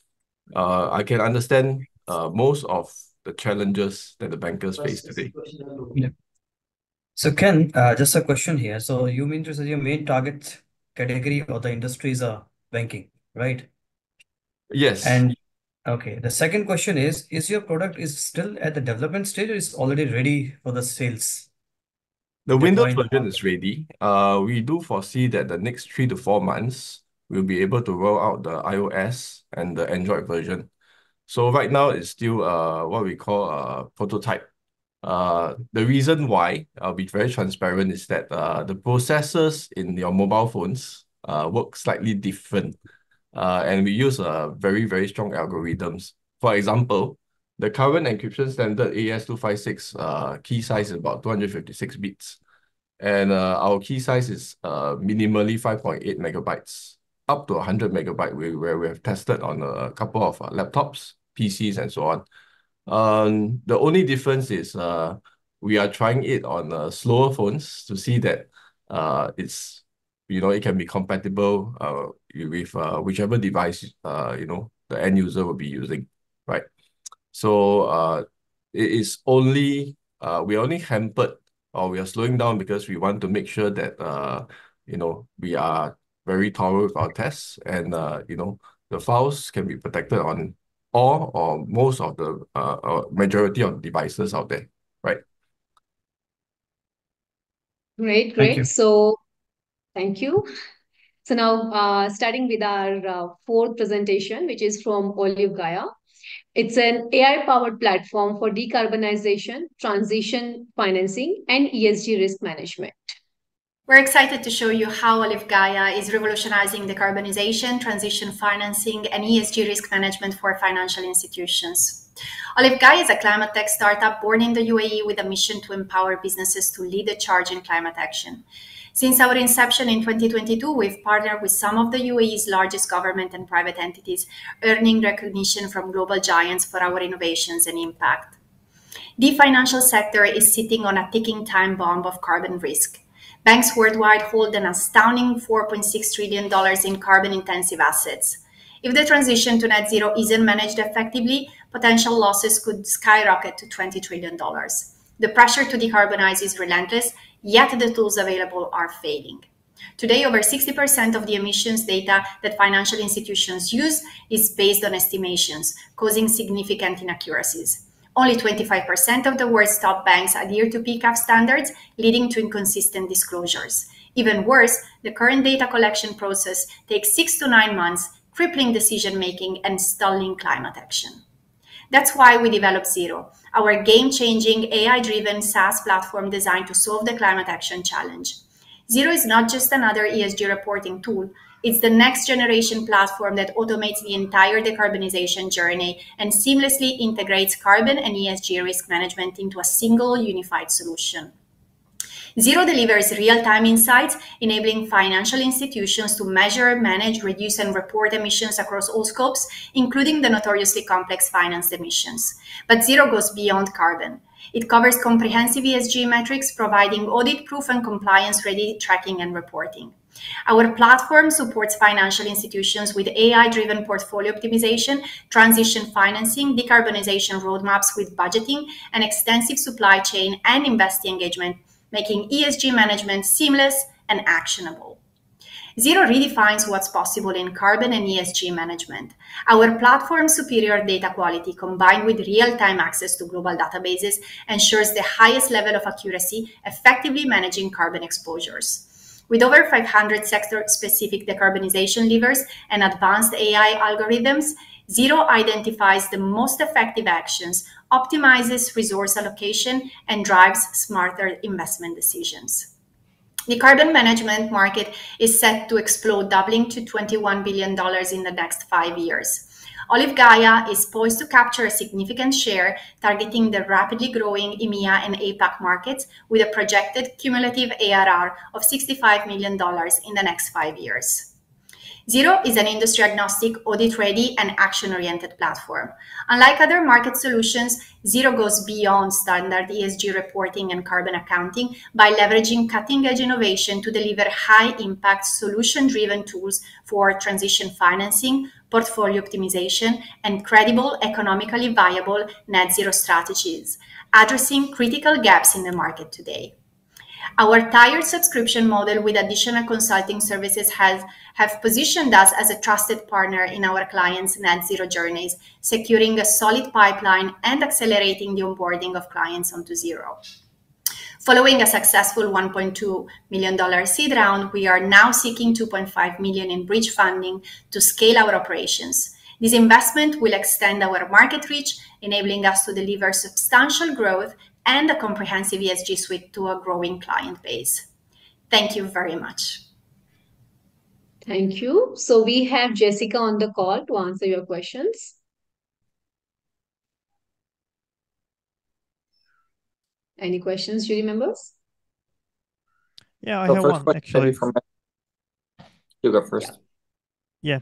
[SPEAKER 19] I can understand most of the challenges that the bankers face today.
[SPEAKER 2] Yeah. So Ken, just a question here. So you mean to say your main target category or the industries are banking, right?
[SPEAKER 19] Yes.
[SPEAKER 2] And okay, the second question is your product is still at the development stage or is already ready for the sales?
[SPEAKER 19] The Windows
[SPEAKER 2] Deploying the
[SPEAKER 19] version is ready. We do foresee that the next 3 to 4 months, we'll be able to roll out the iOS and the Android version. So right now, it's still what we call a prototype. The reason why, I'll be very transparent, is that the processors in your mobile phones work slightly different. And we use very, very strong algorithms. For example, the current encryption standard AES-256 key size is about 256 bits. And our key size is minimally 5.8 megabytes, up to 100 megabyte, where we have tested on a couple of laptops, PCs, and so on. The only difference is we are trying it on slower phones to see that it's, you know, it can be compatible with whichever device, you know, the end user will be using, right? So it is only, we're only hampered, or we are slowing down because we want to make sure that, you know, we are very thorough with our tests, and, you know, the files can be protected on all or most of the majority of devices out there, right?
[SPEAKER 1] Great,
[SPEAKER 2] Thank you.
[SPEAKER 1] great. So thank you. So now starting with our fourth presentation, which is from Olive Gaia. It's an AI-powered platform for decarbonization, transition financing, and ESG risk management.
[SPEAKER 20] We're excited to show you how Olive Gaia is revolutionizing decarbonization, transition financing, and ESG risk management for financial institutions. Olive Gaia is a climate tech startup born in the UAE with a mission to empower businesses to lead the charge in climate action. Since our inception in 2022, we've partnered with some of the UAE's largest government and private entities, earning recognition from global giants for our innovations and impact. The financial sector is sitting on a ticking time bomb of carbon risk. Banks worldwide hold an astounding $4.6 trillion in carbon-intensive assets. If the transition to net zero isn't managed effectively, potential losses could skyrocket to $20 trillion. The pressure to decarbonize is relentless, yet the tools available are failing. Today, over 60% of the emissions data that financial institutions use is based on estimations, causing significant inaccuracies. Only 25% of the world's top banks adhere to PCAF standards, leading to inconsistent disclosures. Even worse, the current data collection process takes 6 to 9 months, crippling decision-making and stalling climate action. That's why we developed Zero, our game-changing AI-driven SaaS platform designed to solve the climate action challenge. Zero is not just another ESG reporting tool. It's the next-generation platform that automates the entire decarbonization journey and seamlessly integrates carbon and ESG risk management into a single unified solution. Zero delivers real-time insights, enabling financial institutions to measure, manage, reduce, and report emissions across all scopes, including the notoriously complex financed emissions. But Zero goes beyond carbon. It covers comprehensive ESG metrics, providing audit-proof and compliance-ready tracking and reporting. Our platform supports financial institutions with AI-driven portfolio optimization, transition financing, decarbonization roadmaps with budgeting, and extensive supply chain and investee engagement, making ESG management seamless and actionable. Zero redefines what's possible in carbon and ESG management. Our platform's superior data quality combined with real-time access to global databases ensures the highest level of accuracy, effectively managing carbon exposures. With over 500 sector-specific decarbonization levers and advanced AI algorithms, Zero identifies the most effective actions, optimizes resource allocation, and drives smarter investment decisions. The carbon management market is set to explode, doubling to $21 billion in the next 5 years. Olive Gaia is poised to capture a significant share, targeting the rapidly growing EMEA and APAC markets with a projected cumulative ARR of $65 million in the next 5 years. Zero is an industry-agnostic, audit-ready, and action-oriented platform. Unlike other market solutions, Zero goes beyond standard ESG reporting and carbon accounting by leveraging cutting-edge innovation to deliver high-impact, solution-driven tools for transition financing, portfolio optimization, and credible, economically viable net zero strategies, addressing critical gaps in the market today. Our tiered subscription model with additional consulting services have positioned us as a trusted partner in our clients' net zero journeys, securing a solid pipeline and accelerating the onboarding of clients onto Zero. Following a successful $1.2 million seed round, we are now seeking $2.5 million in bridge funding to scale our operations. This investment will extend our market reach, enabling us to deliver substantial growth and a comprehensive ESG suite to a growing client base. Thank you very much.
[SPEAKER 1] Thank you. So we have Jessica on the call to answer your questions. Any questions, jury members?
[SPEAKER 10] Yeah, I have one actually.
[SPEAKER 11] You go first.
[SPEAKER 10] Yeah.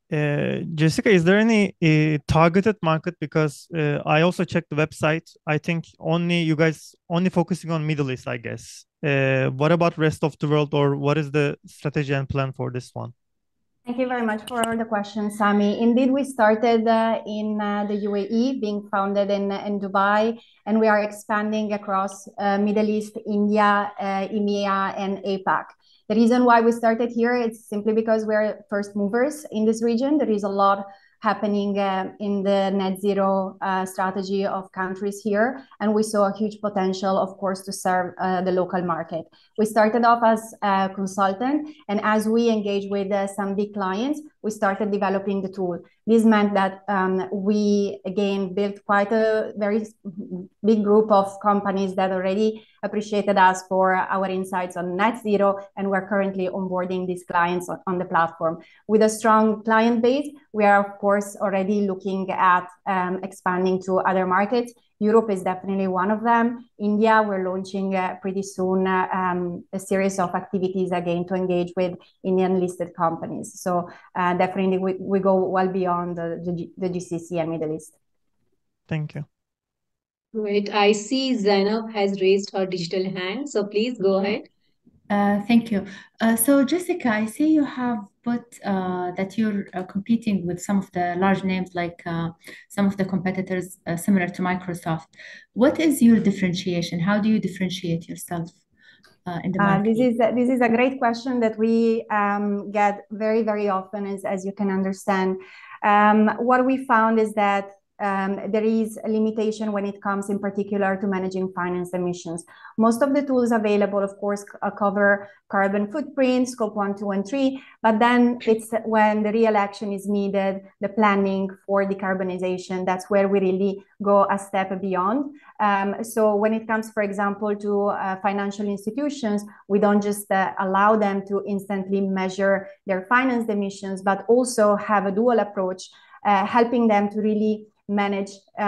[SPEAKER 10] Jessica, is there any targeted market? Because I also checked the website. I think you guys only focusing on Middle East, I guess. What about rest of the world, or what is the strategy and plan for this one?
[SPEAKER 21] Thank you very much for the question, Sami. Indeed, we started in the UAE, being founded in Dubai, and we are expanding across Middle East, India, EMEA, and APAC. The reason why we started here is simply because we're first movers in this region. There is a lot happening in the net zero strategy of countries here, and we saw a huge potential, of course, to serve the local market. We started off as a consultant, and as we engaged with some big clients, we started developing the tool. This meant that we, again, built quite a very big group of companies that already appreciated us for our insights on net zero, and we're currently onboarding these clients on the platform. With a strong client base, we are, of course, already looking at expanding to other markets. Europe is definitely one of them. India, we're launching pretty soon a series of activities again to engage with Indian listed companies. So definitely we go well beyond the GCC and Middle East.
[SPEAKER 10] Thank you.
[SPEAKER 1] Great. I see Zainab has raised her digital hand, so please go ahead.
[SPEAKER 5] Thank you. So Jessica, I see you have put that you're competing with some of the large names, like some of the competitors similar to Microsoft. What is your differentiation? How do you differentiate yourself in the market?
[SPEAKER 21] This is a great question that we get very, very often, as you can understand. What we found is that there is a limitation when it comes in particular to managing finance emissions. Most of the tools available, of course, cover carbon footprint, scope 1, 2, and 3, but then it's when the real action is needed, the planning for decarbonization, that's where we really go a step beyond. So when it comes, for example, to financial institutions, we don't just allow them to instantly measure their finance emissions, but also have a dual approach, helping them to really manage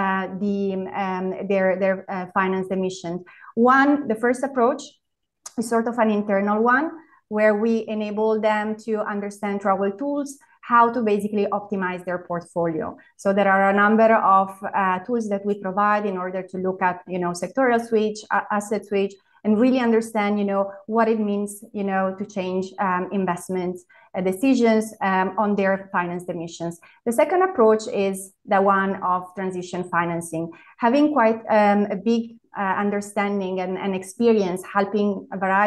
[SPEAKER 21] their finance emissions. The first approach is sort of an internal one, where we enable them to understand through our tools how to basically optimize their portfolio. So there are a number of tools that we provide in order to look at, sectoral switch, asset switch, and really understand, what it means, to change investment decisions on their finance emissions. The second approach is the one of transition financing. Having quite a big understanding and experience helping a variety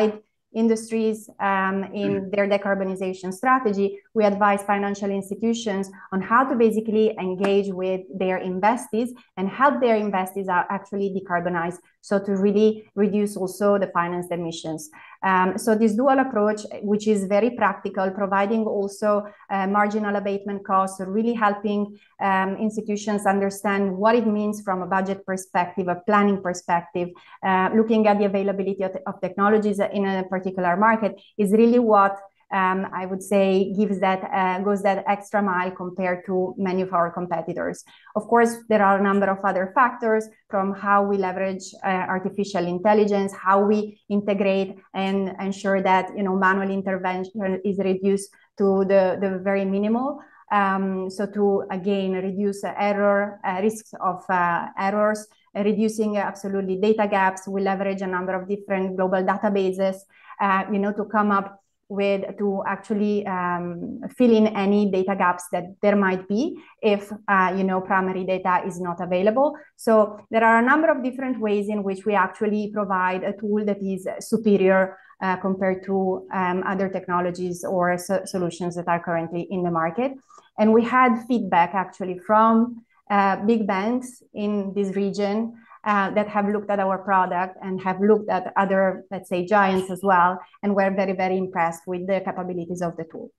[SPEAKER 21] industries in their decarbonization strategy, we advise financial institutions on how to basically engage with their investees and help their investees actually decarbonize, so to really reduce also the financed emissions. So this dual approach, which is very practical, providing also marginal abatement costs, really helping institutions understand what it means from a budget perspective, a planning perspective, looking at the availability of technologies in a particular market, is really what I would say goes that extra mile compared to many of our competitors. Of course, there are a number of other factors, from how we leverage artificial intelligence, how we integrate and ensure that manual intervention is reduced to the very minimal. So to again reduce risks of errors, reducing absolutely data gaps. We leverage a number of different global databases, to come up with, to actually fill in any data gaps that there might be if primary data is not available. So there are a number of different ways in which we actually provide a tool that is superior compared to other technologies or solutions that are currently in the market. And we had feedback actually from big banks in this region that have looked at our product and have looked at other, let's say, giants as well, and were very, very impressed with the capabilities of the tool.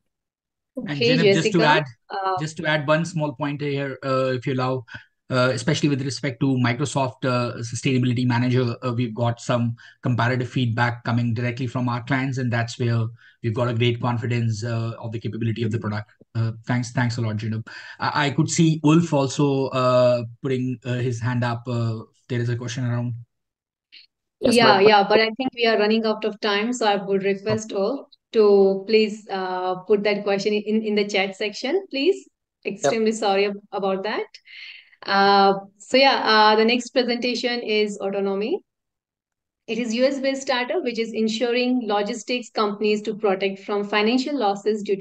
[SPEAKER 1] Okay,
[SPEAKER 3] And Zainab,
[SPEAKER 1] Jessica,
[SPEAKER 3] just to add one small point here, if you allow, especially with respect to Microsoft Sustainability Manager, we've got some comparative feedback coming directly from our clients, and that's where we've got a great confidence of the capability of the product. Thanks a lot, Zainab. I could see Ulf also putting his hand up. There is a question around.
[SPEAKER 11] Yes,
[SPEAKER 1] yeah, but I think we are running out of time, so I would request all to please put that question in the chat section, please. Extremely sorry about that. The next presentation is Autonomy. It is US-based startup which is ensuring logistics companies to protect from financial losses due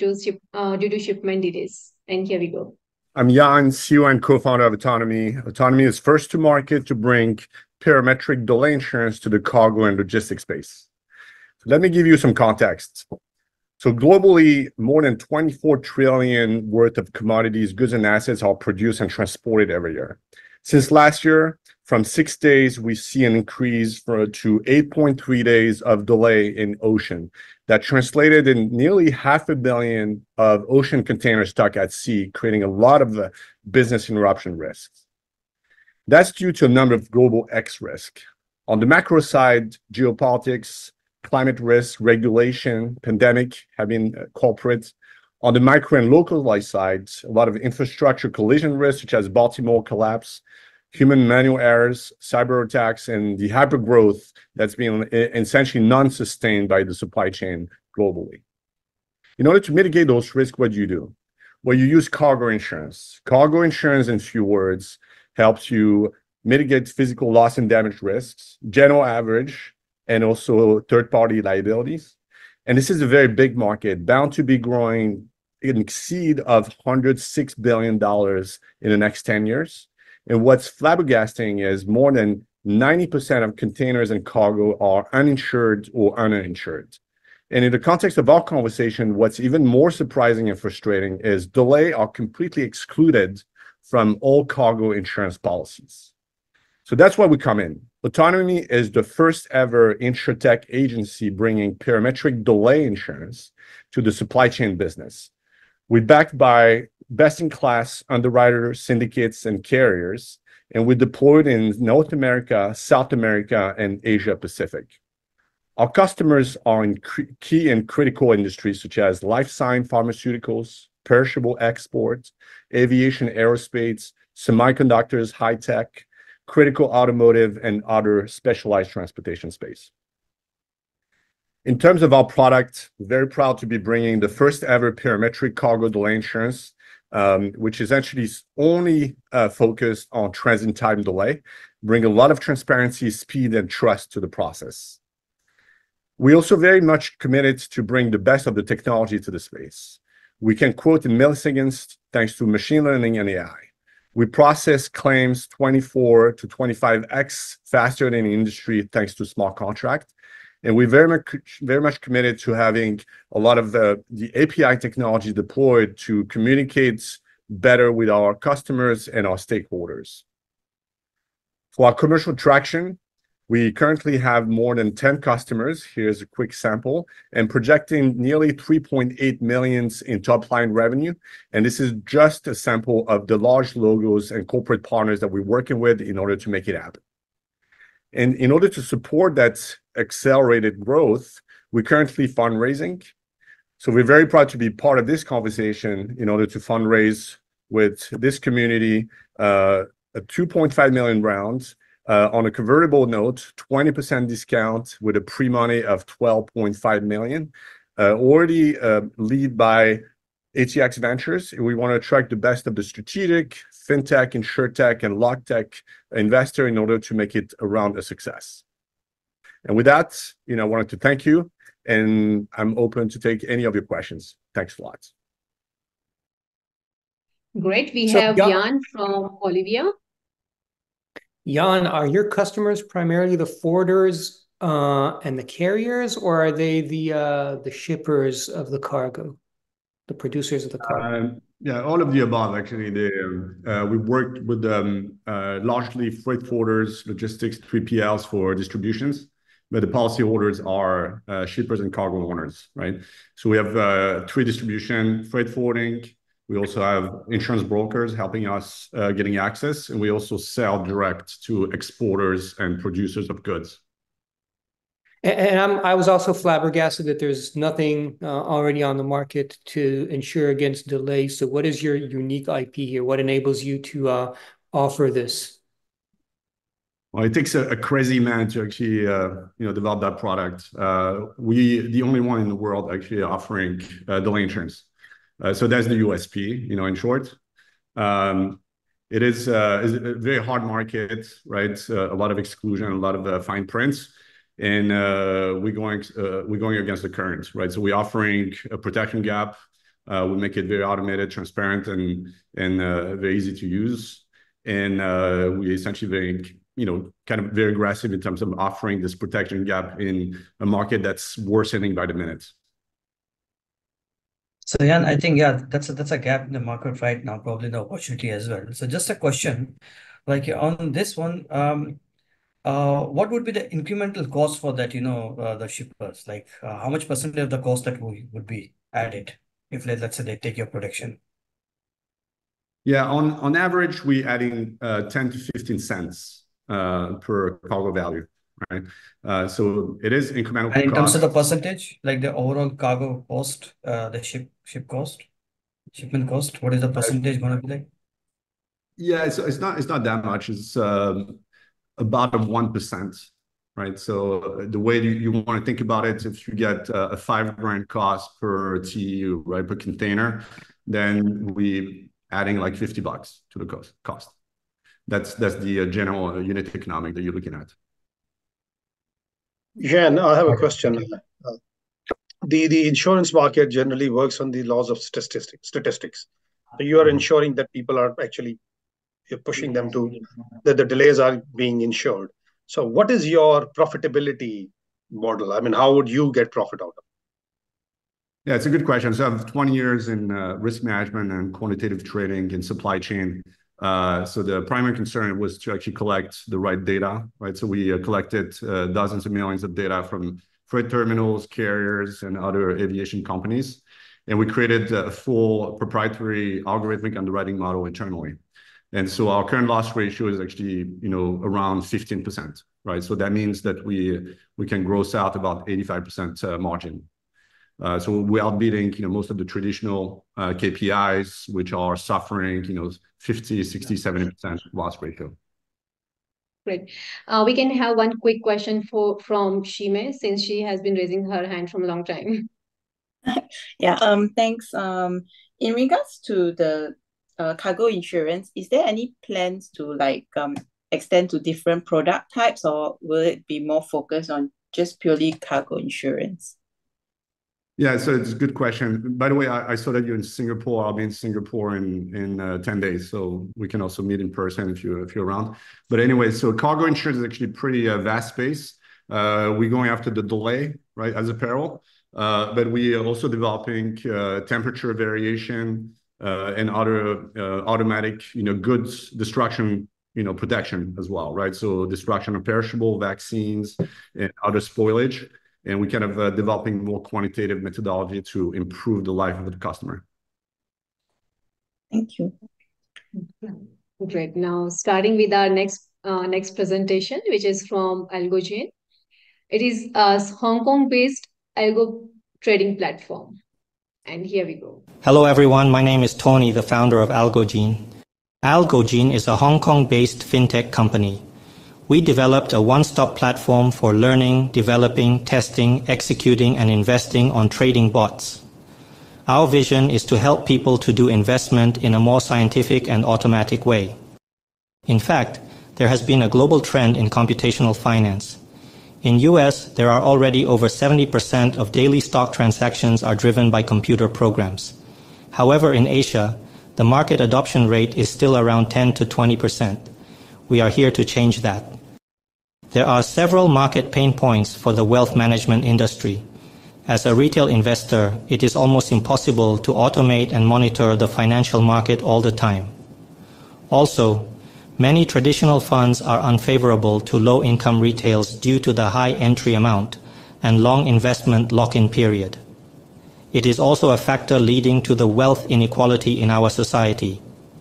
[SPEAKER 1] to shipment delays. And here we go.
[SPEAKER 22] I'm Jan, CEO and co-founder of Autonomy. Autonomy is first to market to bring parametric delay insurance to the cargo and logistics space. So let me give you some context. So globally, more than 24 trillion worth of commodities, goods, and assets are produced and transported every year. Since last year, from 6 days, we see an increase to 8.3 days of delay in ocean. That translated in nearly 500 million of ocean containers stuck at sea, creating a lot of business interruption risks. That's due to a number of global X risks. On the macro side, geopolitics, climate risk, regulation, pandemic have been culprits. On the micro and localized side, a lot of infrastructure collision risks, such as Baltimore collapse, human manual errors, cyber attacks, and the hypergrowth that's been essentially non-sustained by the supply chain globally. In order to mitigate those risks, what do you do? Well, you use cargo insurance. Cargo insurance, in few words, helps you mitigate physical loss and damage risks, general average, and also third-party liabilities. And this is a very big market, bound to be growing in exceed of $106 billion in the next 10 years. And what's flabbergasting is more than 90% of containers and cargo are uninsured or uninsured. And in the context of our conversation, what's even more surprising and frustrating is delay are completely excluded from all cargo insurance policies. So that's why we come in. Autonomy is the first ever insurtech agency bringing parametric delay insurance to the supply chain business. We're backed by best-in-class underwriters, syndicates, and carriers, and we're deployed in North America, South America, and Asia Pacific. Our customers are in key and critical industries such as life science, pharmaceuticals, perishable exports, aviation, aerospace, semiconductors, high tech, critical automotive, and other specialized transportation space. In terms of our product, we're very proud to be bringing the first ever parametric cargo delay insurance, which is actually only focused on transit time delay, bring a lot of transparency, speed, and trust to the process. We also very much committed to bring the best of the technology to the space. We can quote in milliseconds thanks to machine learning and AI. We process claims 24 to 25x faster than the industry thanks to smart contract. And we're very much committed to having a lot of the API technology deployed to communicate better with our customers and our stakeholders. For our commercial traction, we currently have more than 10 customers. Here's a quick sample, and projecting nearly 3.8 million in top line revenue. And this is just a sample of the large logos and corporate partners that we're working with in order to make it happen. And in order to support that accelerated growth, we're currently fundraising. So we're very proud to be part of this conversation in order to fundraise with this community, a 2.5 million rounds on a convertible note, 20% discount with a pre-money of 12.5 million, already led by ATX Ventures. We want to attract the best of the strategic, fintech, insurtech, and logtech investor in order to make it around a success. And with that, I wanted to thank you, and I'm open to take any of your questions. Thanks a lot.
[SPEAKER 1] Great. We have Jan from Olivia.
[SPEAKER 4] Jan, are your customers primarily the forwarders and the carriers, or are they the shippers of the cargo, the producers of the cargo?
[SPEAKER 22] Yeah, all of the above, actually. We worked with largely freight forwarders, logistics, 3PLs for distributions, but the policyholders are shippers and cargo owners, right? So we have 3 distribution, freight forwarding. We also have insurance brokers helping us getting access, and we also sell direct to exporters and producers of goods.
[SPEAKER 4] And I was also flabbergasted that there's nothing already on the market to insure against delays. So what is your unique IP here? What enables you to offer this?
[SPEAKER 22] Well, it takes a crazy man to actually develop that product. We the only one in the world actually offering delay insurance. So that's the USP, in short. It is a very hard market, right? A lot of exclusion, a lot of fine prints, and we're going against the current, right? So we're offering a protection gap. We make it very automated, transparent, and very easy to use. And we essentially very aggressive in terms of offering this protection gap in a market that's worsening by the minute.
[SPEAKER 2] So Jan, I think, that's a gap in the market right now, probably the opportunity as well. So just a question, like on this one, what would be the incremental cost for that, the shippers? Like how much percentage of the cost that would be added if let's say they take your protection?
[SPEAKER 22] Yeah, on average, we're adding 10 to 15 cents per cargo value, right? So it is incremental cost.
[SPEAKER 2] And in terms of the percentage, like the overall cargo cost, the shipment cost, what is the percentage going to be like?
[SPEAKER 22] Yeah, it's not that much. It's about 1%, right? So the way you want to think about it, if you get a $5,000 cost per TEU, right, per container, then we adding like $50 to the cost. That's the general unit economic that you're looking at.
[SPEAKER 7] Jan, I have a question. The insurance market generally works on the laws of statistics. So you are ensuring that people are actually, you're pushing them to that the delays are being insured. So what is your profitability model? I mean, how would you get profit out of it?
[SPEAKER 22] Yeah, it's a good question. So I have 20 years in risk management and quantitative trading and supply chain. So the primary concern was to actually collect the right data, right? So we collected dozens of millions of data from freight terminals, carriers, and other aviation companies. And we created a full proprietary algorithmic underwriting model internally. And so our current loss ratio is actually, around 15%, right? So that means that we can gross out about 85% margin. So we're outbidding, most of the traditional KPIs, which are suffering, 50, 60, 70% loss ratio.
[SPEAKER 1] Great. We can have one quick question from Shime, since she has been raising her hand from a long time.
[SPEAKER 8] Yeah, thanks. In regards to the cargo insurance, is there any plans to extend to different product types, or will it be more focused on just purely cargo insurance?
[SPEAKER 22] Yeah, so it's a good question. By the way, I saw that you're in Singapore. I'll be in Singapore in 10 days, so we can also meet in person if you're around. But anyway, so cargo insurance is actually pretty vast space. We're going after the delay, right, as a peril, but we are also developing temperature variation and other automatic, goods destruction, protection as well, right? So destruction of perishable vaccines and other spoilage. And we kind of developing more quantitative methodology to improve the life of the customer.
[SPEAKER 8] Thank you.
[SPEAKER 1] Great. Now, starting with our next presentation, which is from AlgoGene. It is a Hong Kong-based algo trading platform. And here we go.
[SPEAKER 12] Hello, everyone. My name is Tony, the founder of AlgoGene. AlgoGene is a Hong Kong-based fintech company. We developed a one-stop platform for learning, developing, testing, executing, and investing on trading bots. Our vision is to help people to do investment in a more scientific and automatic way. In fact, there has been a global trend in computational finance. In US, there are already over 70% of daily stock transactions are driven by computer programs. However, in Asia, the market adoption rate is still around 10 to 20%. We are here to change that. There are several market pain points for the wealth management industry. As a retail investor, it is almost impossible to automate and monitor the financial market all the time. Also, many traditional funds are unfavorable to low-income retails due to the high entry amount and long investment lock-in period. It is also a factor leading to the wealth inequality in our society.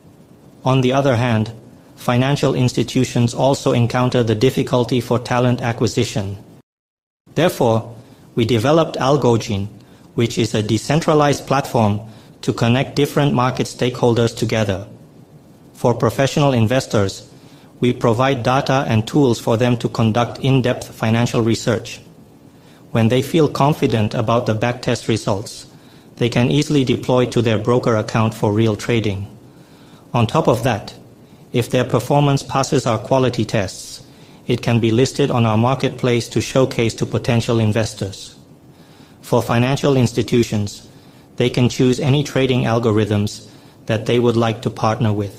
[SPEAKER 12] On the other hand, financial institutions also encounter the difficulty for talent acquisition. Therefore, we developed AlgoGene, which is a decentralized platform to connect different market stakeholders together. For professional investors, we provide data and tools for them to conduct in-depth financial research. When they feel confident about the backtest results, they can easily deploy to their broker account for real trading. On top of that, if their performance passes our quality tests, it can be listed on our marketplace to showcase to potential investors. For financial institutions, they can choose any trading algorithms that they would like to partner with.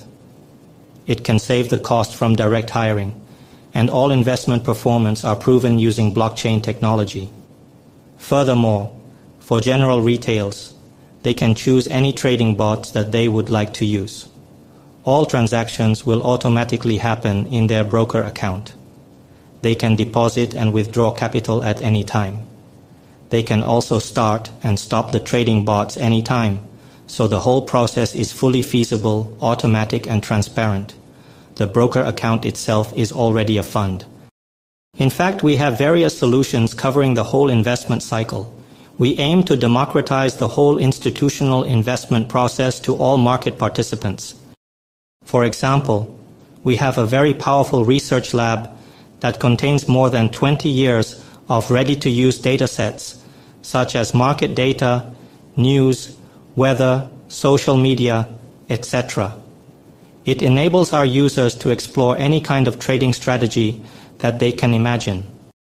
[SPEAKER 12] It can save the cost from direct hiring, and all investment performance are proven using blockchain technology. Furthermore, for general retails, they can choose any trading bots that they would like to use. All transactions will automatically happen in their broker account. They can deposit and withdraw capital at any time. They can also start and stop the trading bots anytime, so the whole process is fully feasible, automatic, and transparent. The broker account itself is already a fund. In fact, we have various solutions covering the whole investment cycle. We aim to democratize the whole institutional investment process to all market participants. For example, we have a very powerful research lab that contains more than 20 years of ready-to-use datasets, such as market data, news, weather, social media, etc. It enables our users to explore any kind of trading strategy that they can imagine.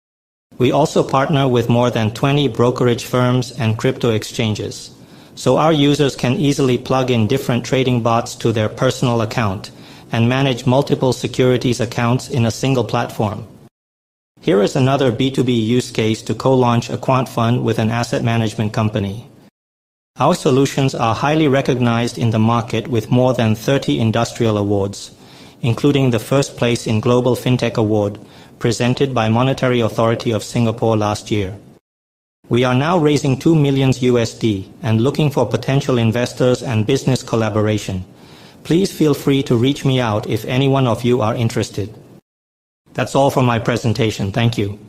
[SPEAKER 12] We also partner with more than 20 brokerage firms and crypto exchanges, so our users can easily plug in different trading bots to their personal account and manage multiple securities accounts in a single platform. Here is another B2B use case to co-launch a quant fund with an asset management company. Our solutions are highly recognized in the market with more than 30 industrial awards, including the first place in Global FinTech Award, presented by Monetary Authority of Singapore last year. We are now raising $2 million USD and looking for potential investors and business collaboration. Please feel free to reach me out if any one of you are interested. That's all for my presentation. Thank you.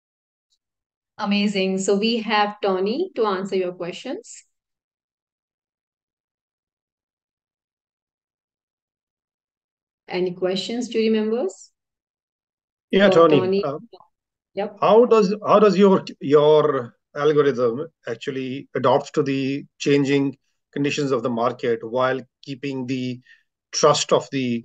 [SPEAKER 1] Amazing. So we have Tony to answer your questions. Any questions, jury members?
[SPEAKER 7] Yeah,
[SPEAKER 1] For
[SPEAKER 7] Tony.
[SPEAKER 1] Yep.
[SPEAKER 7] How does your algorithm actually adapts to the changing conditions of the market while keeping the trust of the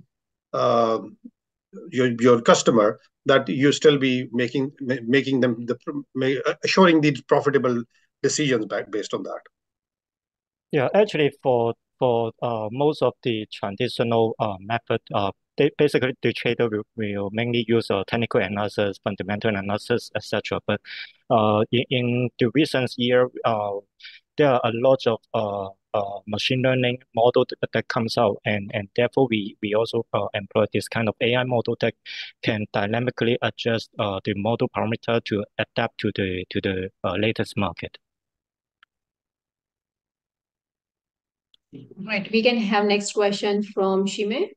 [SPEAKER 7] your customer that you still be making them assuring the profitable decisions based on that?
[SPEAKER 13] Yeah, actually, for most of the traditional method,
[SPEAKER 12] basically the trader will mainly use technical analysis, fundamental analysis, etc. But in the recent year, there are a lot of machine learning model that comes out, and therefore we also employ this kind of AI model that can dynamically adjust the model parameter to adapt to the latest market.
[SPEAKER 1] Right. We can have next question from Shime.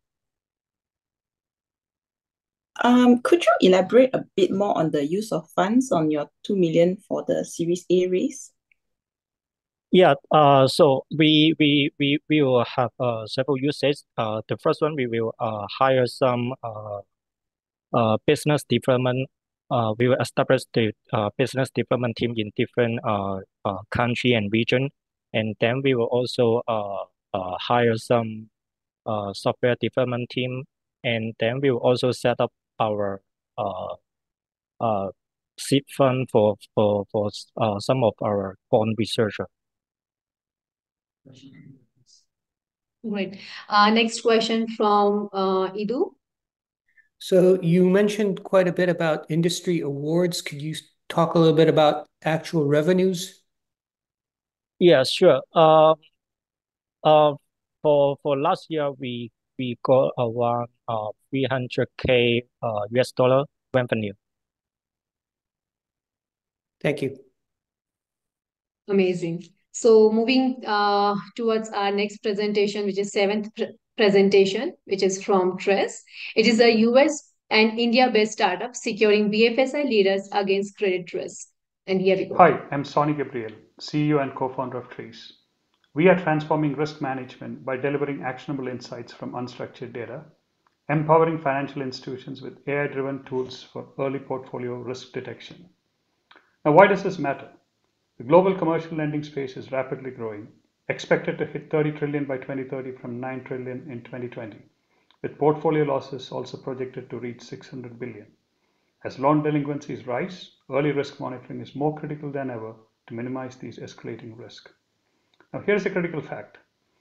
[SPEAKER 8] Could you elaborate a bit more on the use of funds on your 2 million for the Series A raise?
[SPEAKER 12] Yeah, so we will have several uses. The first one, we will hire some business development. We will establish the business development team in different country and region, and then we will also hire some software development team, and then we will also set up our seed fund for some of our quant researcher.
[SPEAKER 1] Great. Next question from Idu.
[SPEAKER 4] So you mentioned quite a bit about industry awards. Could you talk a little bit about actual revenues?
[SPEAKER 12] Yeah, sure. For last year, we got around $300K US dollar revenue.
[SPEAKER 4] Thank you.
[SPEAKER 1] Amazing. So moving towards our next presentation, which is seventh presentation, which is from Tress. It is a US and India-based startup securing BFSI leaders against credit risk. And here we go.
[SPEAKER 13] Hi, I'm Sonny Gabriel, CEO and co-founder of Trace. We are transforming risk management by delivering actionable insights from unstructured data, empowering financial institutions with AI-driven tools for early portfolio risk detection. Now, why does this matter? The global commercial lending space is rapidly growing, expected to hit 30 trillion by 2030 from 9 trillion in 2020, with portfolio losses also projected to reach 600 billion. As loan delinquencies rise, early risk monitoring is more critical than ever to minimize these escalating risks. Now, here's a critical fact.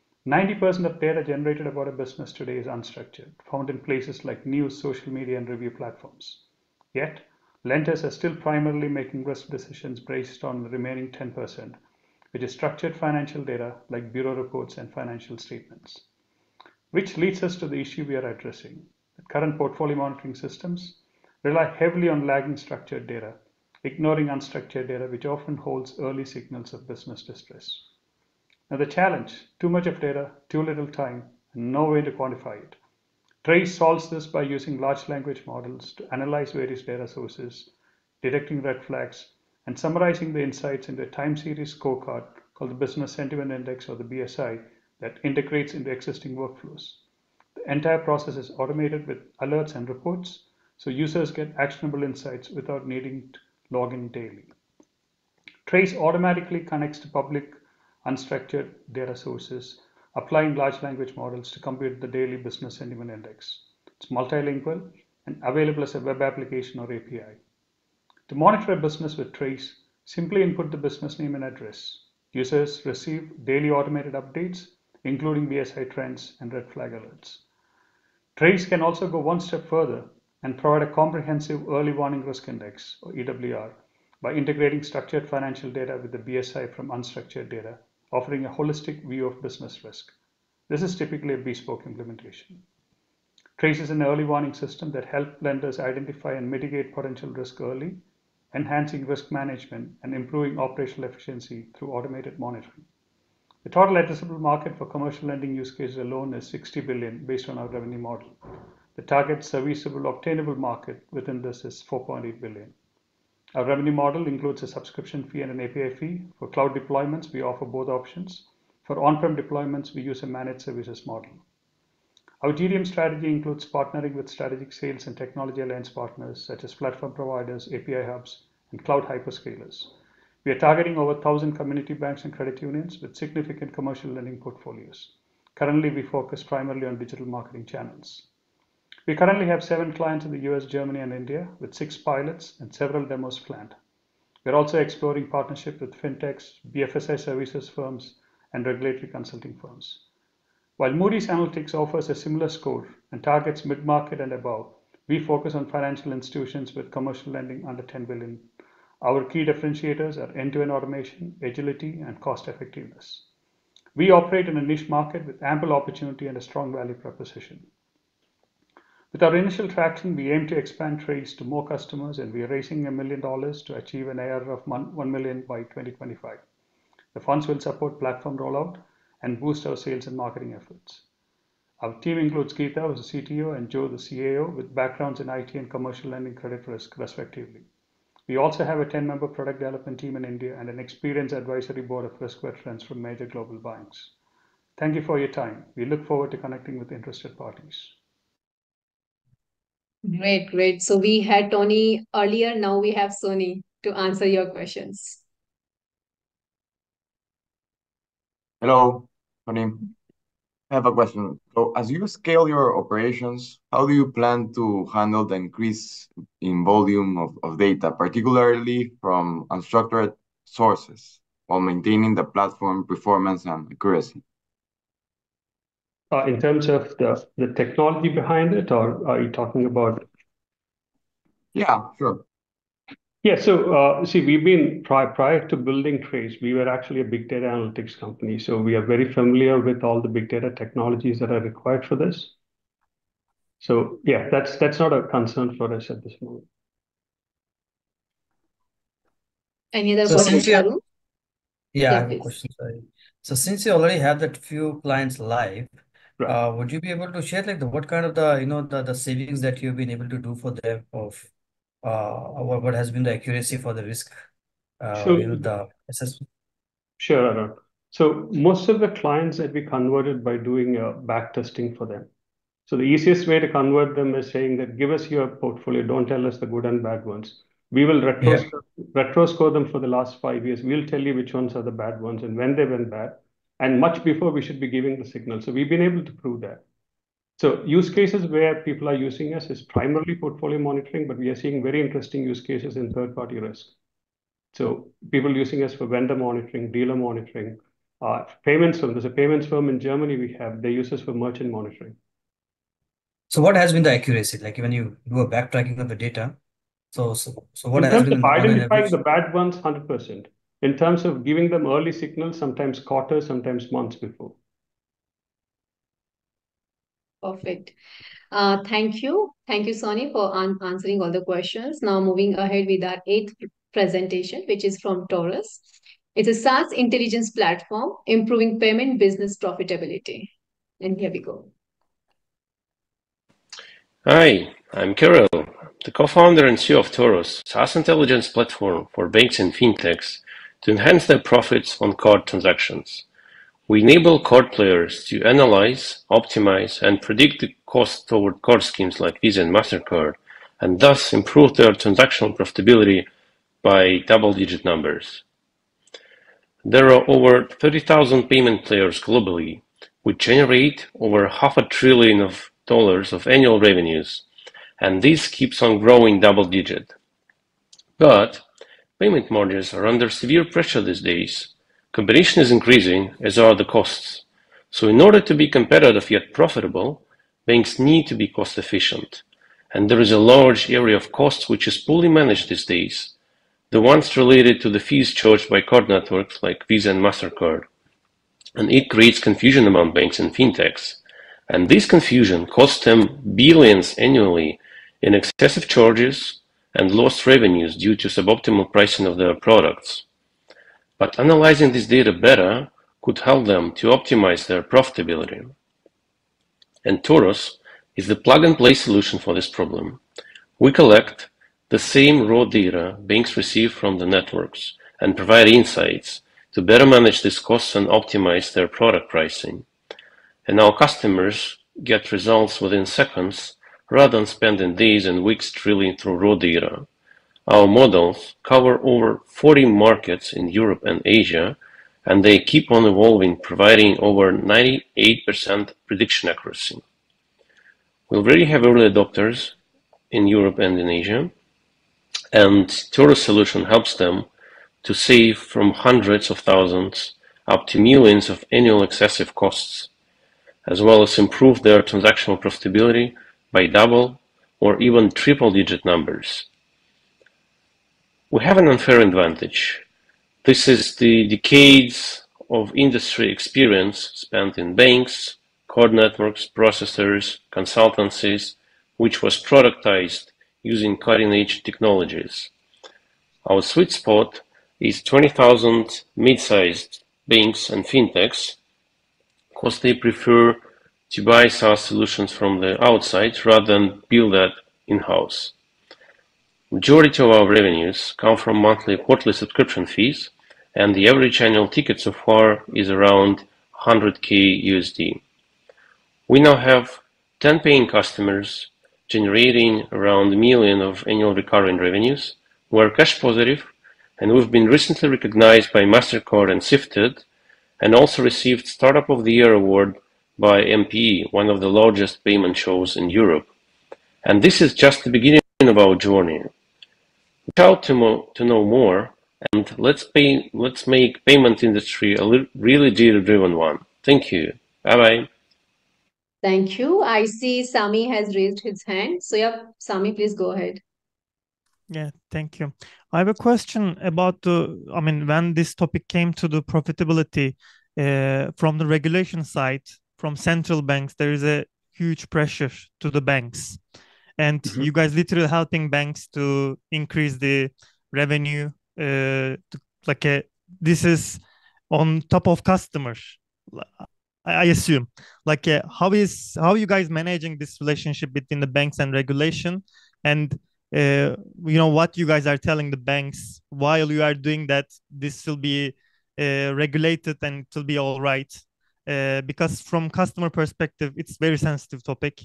[SPEAKER 13] 90% of data generated about a business today is unstructured, found in places like news, social media, and review platforms. Yet, lenders are still primarily making risk decisions based on the remaining 10%, which is structured financial data like bureau reports and financial statements. Which leads us to the issue we are addressing. That current portfolio monitoring systems rely heavily on lagging structured data, ignoring unstructured data, which often holds early signals of business distress. Now the challenge, too much of data, too little time, and no way to quantify it. Trace solves this by using large language models to analyze various data sources, detecting red flags, and summarizing the insights into a time series scorecard called the Business Sentiment Index, or the BSI, that integrates into existing workflows. The entire process is automated with alerts and reports, so users get actionable insights without needing to log in daily. Trace automatically connects to public unstructured data sources, applying large language models to compute the daily Business Sentiment Index. It's multilingual and available as a web application or API. To monitor a business with Trace, simply input the business name and address. Users receive daily automated updates, including BSI trends and red flag alerts. Trace can also go one step further and provide a comprehensive early warning risk index, or EWR, by integrating structured financial data with the BSI from unstructured data, offering a holistic view of business risk. This is typically a bespoke implementation. Trace is an early warning system that helps lenders identify and mitigate potential risk early, enhancing risk management and improving operational efficiency through automated monitoring. The total addressable market for commercial lending use cases alone is 60 billion based on our revenue model. The target serviceable obtainable market within this is 4.8 billion. Our revenue model includes a subscription fee and an API fee. For cloud deployments, we offer both options. For on-prem deployments, we use a managed services model. Our GDM strategy includes partnering with strategic sales and technology alliance partners such as platform providers, API hubs, and cloud hyperscalers. We are targeting over 1,000 community banks and credit unions with significant commercial lending portfolios. Currently, we focus primarily on digital marketing channels. We currently have 7 clients in the US, Germany, and India, with 6 pilots and several demos planned. We're also exploring partnerships with fintechs, BFSI services firms, and regulatory consulting firms. While Moody's Analytics offers a similar score and targets mid-market and above, we focus on financial institutions with commercial lending under 10 billion. Our key differentiators are end-to-end automation, agility, and cost effectiveness. We operate in a niche market with ample opportunity and a strong value proposition. With our initial traction, we aim to expand TRACE to more customers, and we are raising $1 million to achieve an ARR of 1 million by 2025. The funds will support platform rollout and boost our sales and marketing efforts. Our team includes Geeta, who is the CTO, and Joe, the CAO, with backgrounds in IT and commercial lending credit risk, respectively. We also have a 10-member product development team in India and an experienced advisory board of risk veterans from major global banks. Thank you for your time. We look forward to connecting with interested parties.
[SPEAKER 1] Great, great. So we had Tony earlier, now we have Sony to answer your questions.
[SPEAKER 9] Hello, Tony. I have a question. So as you scale your operations, how do you plan to handle the increase in volume of data, particularly from unstructured sources, while maintaining the platform performance and accuracy?
[SPEAKER 13] In terms of the technology behind it, or are you talking about?
[SPEAKER 9] Yeah, sure.
[SPEAKER 13] Yeah, so see, we've been prior to building TRACE, we were actually a big data analytics company. So we are very familiar with all the big data technologies that are required for this. So yeah, that's not a concern for us at this moment.
[SPEAKER 1] Any other questions, Arun?
[SPEAKER 2] Yeah, I
[SPEAKER 1] Yeah,
[SPEAKER 2] have a
[SPEAKER 1] please.
[SPEAKER 2] question, sorry. So since you already have that few clients live, would you be able to share like what kind of the savings that you've been able to do for them of what has been the accuracy for the risk, the assessment?
[SPEAKER 13] Sure, Arun. So most of the clients that we converted by doing back testing for them. So the easiest way to convert them is saying that give us your portfolio, don't tell us the good and bad ones. We will retro-score them for the last 5 years. We'll tell you which ones are the bad ones and when they went bad, and much before we should be giving the signal. So we've been able to prove that. So use cases where people are using us is primarily portfolio monitoring, but we are seeing very interesting use cases in third-party risk. So people using us for vendor monitoring, dealer monitoring, payments firm. There's a payments firm in Germany they use us for merchant monitoring.
[SPEAKER 2] So what has been the accuracy? Like when you do a backtracking of the data, so what
[SPEAKER 13] in
[SPEAKER 2] has
[SPEAKER 13] terms
[SPEAKER 2] been
[SPEAKER 13] of
[SPEAKER 2] on an
[SPEAKER 13] identifying
[SPEAKER 2] average?
[SPEAKER 13] the bad ones, 100%. In terms of giving them early signals, sometimes quarters, sometimes months before.
[SPEAKER 1] Perfect. Thank you. Thank you, Sony, for answering all the questions. Now moving ahead with our 8th presentation, which is from Taurus. It's a SaaS intelligence platform, improving payment business profitability. And here we go.
[SPEAKER 15] Hi, I'm Kirill, the co-founder and CEO of Taurus, SaaS intelligence platform for banks and fintechs to enhance their profits on card transactions. We enable card players to analyze, optimize, and predict the cost toward card schemes like Visa and MasterCard, and thus improve their transactional profitability by double-digit numbers. There are over 30,000 payment players globally, which generate over $500 billion of annual revenues, and this keeps on growing double-digit. But payment margins are under severe pressure these days. Competition is increasing, as are the costs. So in order to be competitive yet profitable, banks need to be cost efficient. And there is a large area of costs which is poorly managed these days, the ones related to the fees charged by card networks like Visa and MasterCard. And it creates confusion among banks and fintechs. And this confusion costs them billions annually in excessive charges and lost revenues due to suboptimal pricing of their products. But analyzing this data better could help them to optimize their profitability. And Taurus is the plug-and-play solution for this problem. We collect the same raw data banks receive from the networks and provide insights to better manage these costs and optimize their product pricing. And our customers get results within seconds rather than spending days and weeks drilling through raw data. Our models cover over 40 markets in Europe and Asia, and they keep on evolving, providing over 98% prediction accuracy. We already have early adopters in Europe and in Asia, and Taurus solution helps them to save from hundreds of thousands up to millions of annual excessive costs. as well as improve their transactional profitability by double or even triple-digit numbers. We have an unfair advantage. This is the decades of industry experience spent in banks, core networks, processors, consultancies, which was productized using cutting-edge technologies. Our sweet spot is 20,000 mid-sized banks and fintechs, because they prefer to buy SaaS solutions from the outside rather than build that in-house. Majority of our revenues come from monthly or quarterly subscription fees, and the average annual ticket so far is around 100K USD. We now have 10 paying customers generating around $1 million of annual recurring revenues. We're cash positive, and we've been recently recognized by MasterCard and Sifted, and also received Startup of the Year award by MPE, one of the largest payment shows in Europe. And this is just the beginning of our journey. Reach out to know more, and let's make payment industry a really data-driven one. Thank you. Bye-bye.
[SPEAKER 1] Thank you. I see Sami has raised his hand. So yeah, Sami, please go ahead.
[SPEAKER 10] Yeah, thank you. I have a question about when this topic came to the profitability from the regulation side, from central banks, there is a huge pressure to the banks. And you guys literally helping banks to increase the revenue. This is on top of customers, I assume. How you guys managing this relationship between the banks and regulation? And what you guys are telling the banks while you are doing that, this will be regulated and it will be all right. Because from customer perspective, it's very sensitive topic.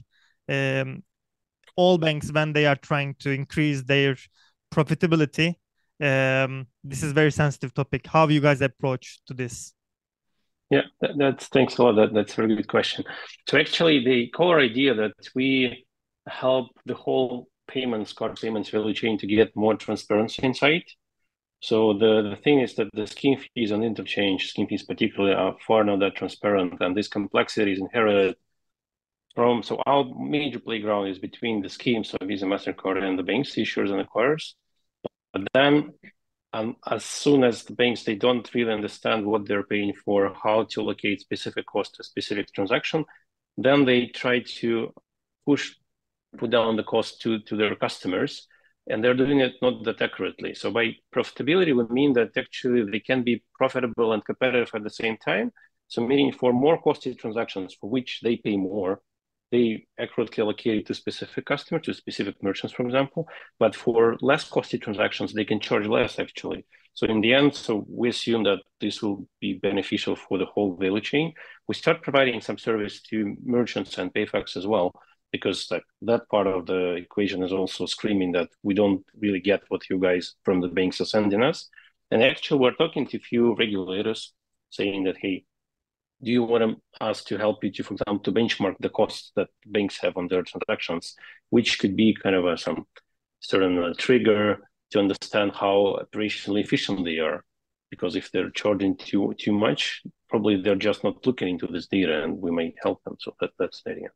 [SPEAKER 10] All banks, when they are trying to increase their profitability, this is very sensitive topic. How you guys approach to this?
[SPEAKER 15] Yeah, thanks a lot. That's a very good question. So actually, the core idea that we help the whole card payments value chain to get more transparency inside. So the thing is that the scheme fees and interchange scheme fees particularly are far not that transparent, and this complexity is inherited from, so our major playground is between the schemes of Visa, MasterCard, and the banks, issuers and acquirers. But then as soon as the banks, they don't really understand what they're paying for, how to allocate specific cost to specific transaction, then they try to put down the cost to their customers, and they're doing it not that accurately. So by profitability, we mean that actually they can be profitable and competitive at the same time. So meaning for more costly transactions for which they pay more, they accurately allocate it to specific customers, to specific merchants, for example. But for less costly transactions, they can charge less actually. So in the end, so we assume that this will be beneficial for the whole value chain. We start providing some service to merchants and PayFacs as well, because that part of the equation is also screaming that we don't really get what you guys from the banks are sending us. And actually, we're talking to a few regulators saying that, hey, do you want us to help you to, for example, to benchmark the costs that banks have on their transactions, which could be kind of some certain trigger to understand how operationally efficient they are. Because if they're charging too much, probably they're just not looking into this data, and we might help them. So that's the idea.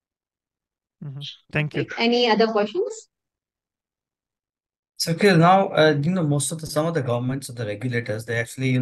[SPEAKER 10] Thank you.
[SPEAKER 1] Any other questions?
[SPEAKER 2] So okay, now some of the governments or the regulators, they actually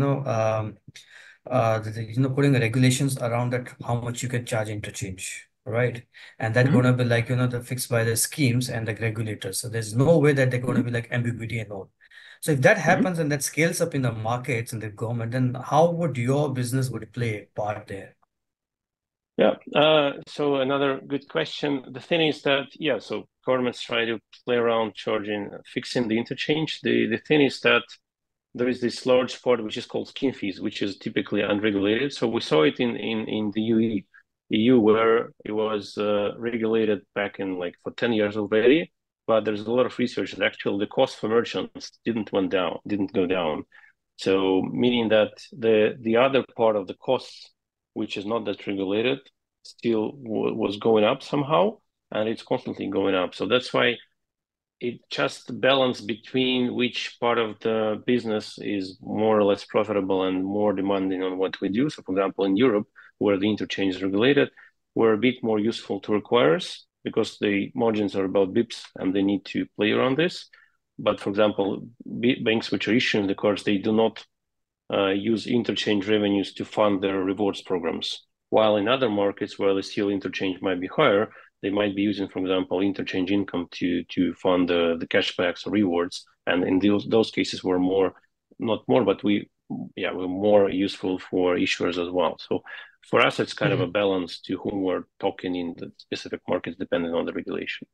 [SPEAKER 2] putting regulations around that how much you can charge interchange, right? And that's gonna be the fixed by the schemes and the regulators. So there's no way that they're gonna be ambiguity and all. So if that happens and that scales up in the markets and the government, then how would your business play a part there?
[SPEAKER 15] Yeah, so another good question. The thing is that, so governments try to play around fixing the interchange. The thing is that there is this large part which is called scheme fees, which is typically unregulated. So we saw it in the EU where it was regulated back in for 10 years already. But there's a lot of research that actually the cost for merchants didn't go down. So meaning that the other part of the costs, which is not that regulated, still was going up somehow, and it's constantly going up. So that's why it just balance between which part of the business is more or less profitable and more demanding on what we do. So for example, in Europe, where the interchange is regulated, were a bit more useful to acquirers because the margins are about bips and they need to play around this. But for example, banks which are issuing the cards, they do not use interchange revenues to fund their rewards programs. While in other markets where the still interchange might be higher, they might be using, for example, interchange income to fund the cashbacks or rewards. And in those cases, we're more, not more, but we're more useful for issuers as well. So for us, it's kind of a balance to whom we're talking in the specific markets, depending on the regulation.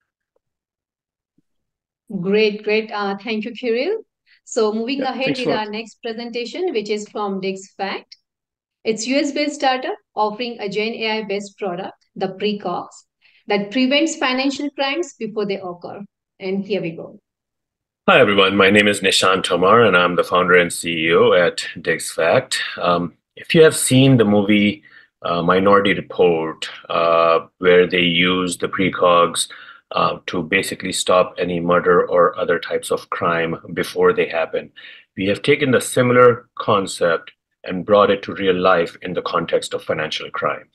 [SPEAKER 1] Great. Thank you, Kirill. So moving ahead with our next presentation, which is from DexFact. It's US-based startup offering a Gen AI-based product, the Precogs, that prevents financial crimes before they occur. And here we go.
[SPEAKER 16] Hi, everyone. My name is Nishant Tomar, and I'm the founder and CEO at DexFact. If you have seen the movie Minority Report, where they use the precogs to basically stop any murder or other types of crime before they happen, we have taken the similar concept and brought it to real life in the context of financial crime.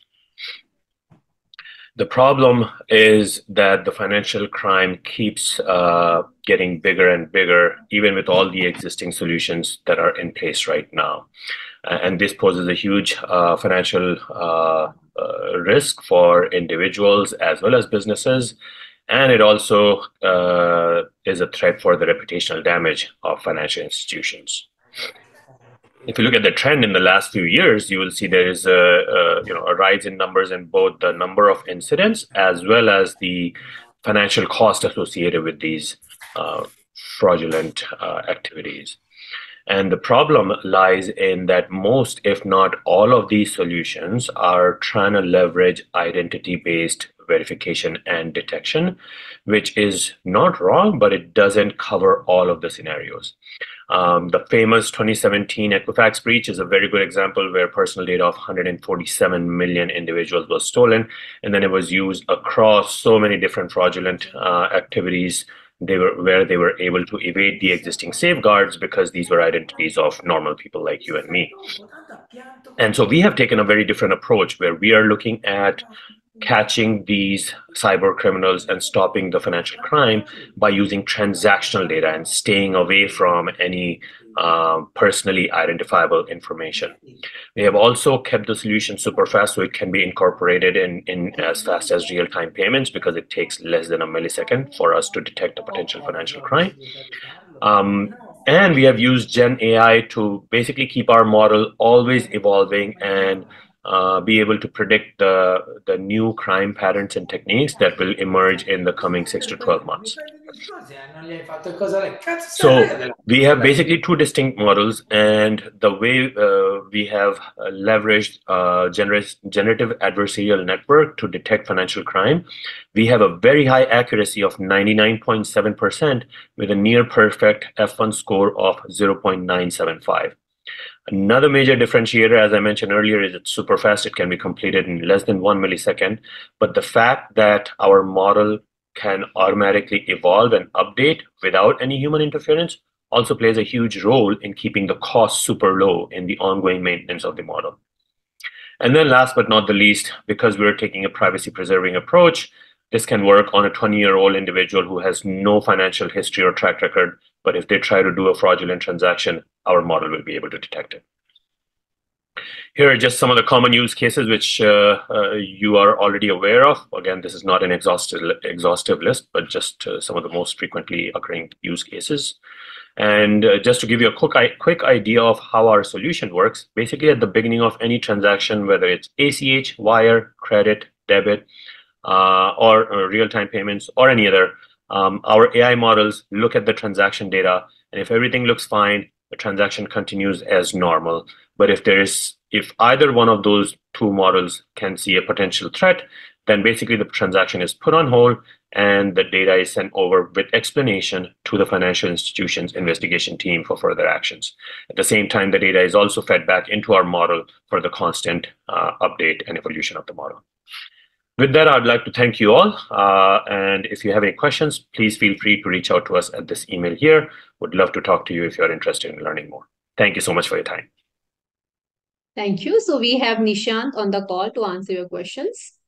[SPEAKER 16] The problem is that the financial crime keeps getting bigger and bigger, even with all the existing solutions that are in place right now. And this poses a huge financial risk for individuals as well as businesses. And it also is a threat for the reputational damage of financial institutions. If you look at the trend in the last few years, you will see there is a rise in numbers in both the number of incidents as well as the financial cost associated with these fraudulent activities. And the problem lies in that most, if not all of these solutions are trying to leverage identity-based verification and detection, which is not wrong, but it doesn't cover all of the scenarios. The famous 2017 Equifax breach is a very good example where personal data of 147 million individuals was stolen, and then it was used across so many different fraudulent activities where they were able to evade the existing safeguards because these were identities of normal people like you and me. And so we have taken a very different approach where we are looking at catching these cyber criminals and stopping the financial crime by using transactional data and staying away from any personally identifiable information. We have also kept the solution super fast so it can be incorporated in as fast as real-time payments because it takes less than a millisecond for us to detect a potential financial crime. And we have used Gen AI to basically keep our model always evolving and be able to predict the new crime patterns and techniques that will emerge in the coming 6 to 12 months. So we have basically two distinct models, and the way we have leveraged generative adversarial network to detect financial crime, we have a very high accuracy of 99.7% with a near perfect F1 score of 0.975. Another major differentiator, as I mentioned earlier, is it's super fast. It can be completed in less than 1 millisecond. But the fact that our model can automatically evolve and update without any human interference also plays a huge role in keeping the cost super low in the ongoing maintenance of the model. And then last but not the least, because we're taking a privacy-preserving approach, this can work on a 20-year-old individual who has no financial history or track record, but if they try to do a fraudulent transaction, our model will be able to detect it. Here are just some of the common use cases which you are already aware of. Again, this is not an exhaustive list, but just some of the most frequently occurring use cases. And just to give you a quick idea of how our solution works, basically at the beginning of any transaction, whether it's ACH, wire, credit, debit, or real-time payments or any other, our AI models look at the transaction data, and if everything looks fine, the transaction continues as normal. But if either one of those two models can see a potential threat, then basically the transaction is put on hold and the data is sent over with explanation to the financial institution's investigation team for further actions. At the same time, the data is also fed back into our model for the constant update and evolution of the model. With that, I'd like to thank you all. And if you have any questions, please feel free to reach out to us at this email here. Would love to talk to you if you're interested in learning more. Thank you so much for your time.
[SPEAKER 1] Thank you. So we have Nishant on the call to answer your questions.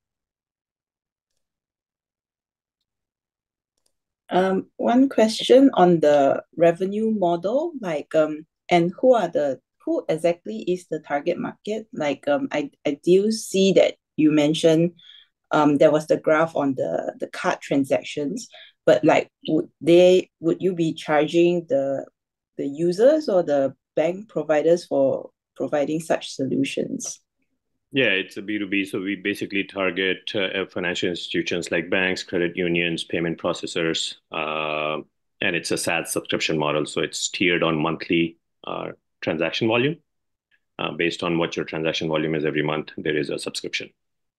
[SPEAKER 8] One question on the revenue model, and who exactly is the target market? I do see that you mentioned there was the graph on the card transactions, but would you be charging the users or the bank providers for providing such solutions?
[SPEAKER 14] Yeah, it's a B2B. So we basically target financial institutions like banks, credit unions, payment processors, and it's a SaaS subscription model. So it's tiered on monthly transaction volume. Based on what your transaction volume is every month, there is a subscription.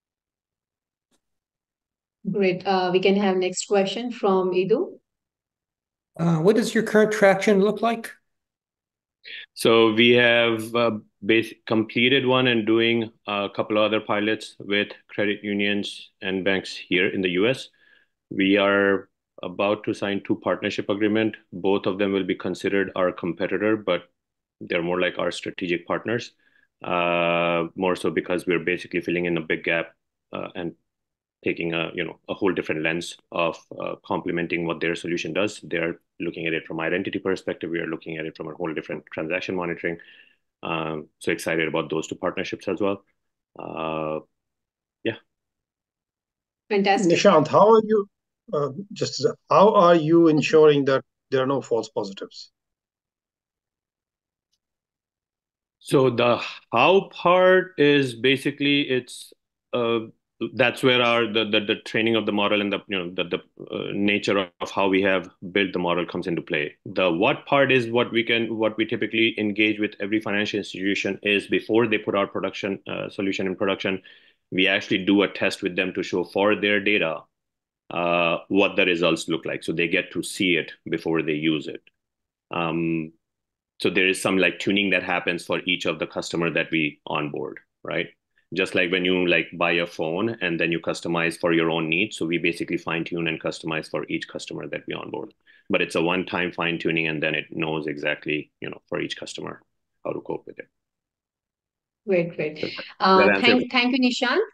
[SPEAKER 1] Great. We can have next question from Edu.
[SPEAKER 4] What does your current traction look like?
[SPEAKER 14] So we have completed one and doing a couple of other pilots with credit unions and banks here in the US. We are about to sign 2 partnership agreements. Both of them will be considered our competitor, but they're more like our strategic partners, more so because we're basically filling in a big gap and taking a whole different lens of complementing what their solution does. They're looking at it from identity perspective. We are looking at it from a whole different transaction monitoring. So excited about those 2 partnerships as well. Yeah.
[SPEAKER 1] Fantastic.
[SPEAKER 7] Nishant, how are you ensuring that there are no false positives?
[SPEAKER 14] So the how part is basically that's where the training of the model and the nature of how we have built the model comes into play. The what part is what we typically engage with every financial institution is before they put our production solution in production, we actually do a test with them to show for their data what the results look like, so they get to see it before they use it. So there is some tuning that happens for each of the customer that we onboard, right? Just like when you buy a phone and then you customize for your own needs. So we basically fine tune and customize for each customer that we onboard. But it's a one-time fine tuning, and then it knows exactly, for each customer how to cope with it.
[SPEAKER 1] Great. Thank you, Nishant.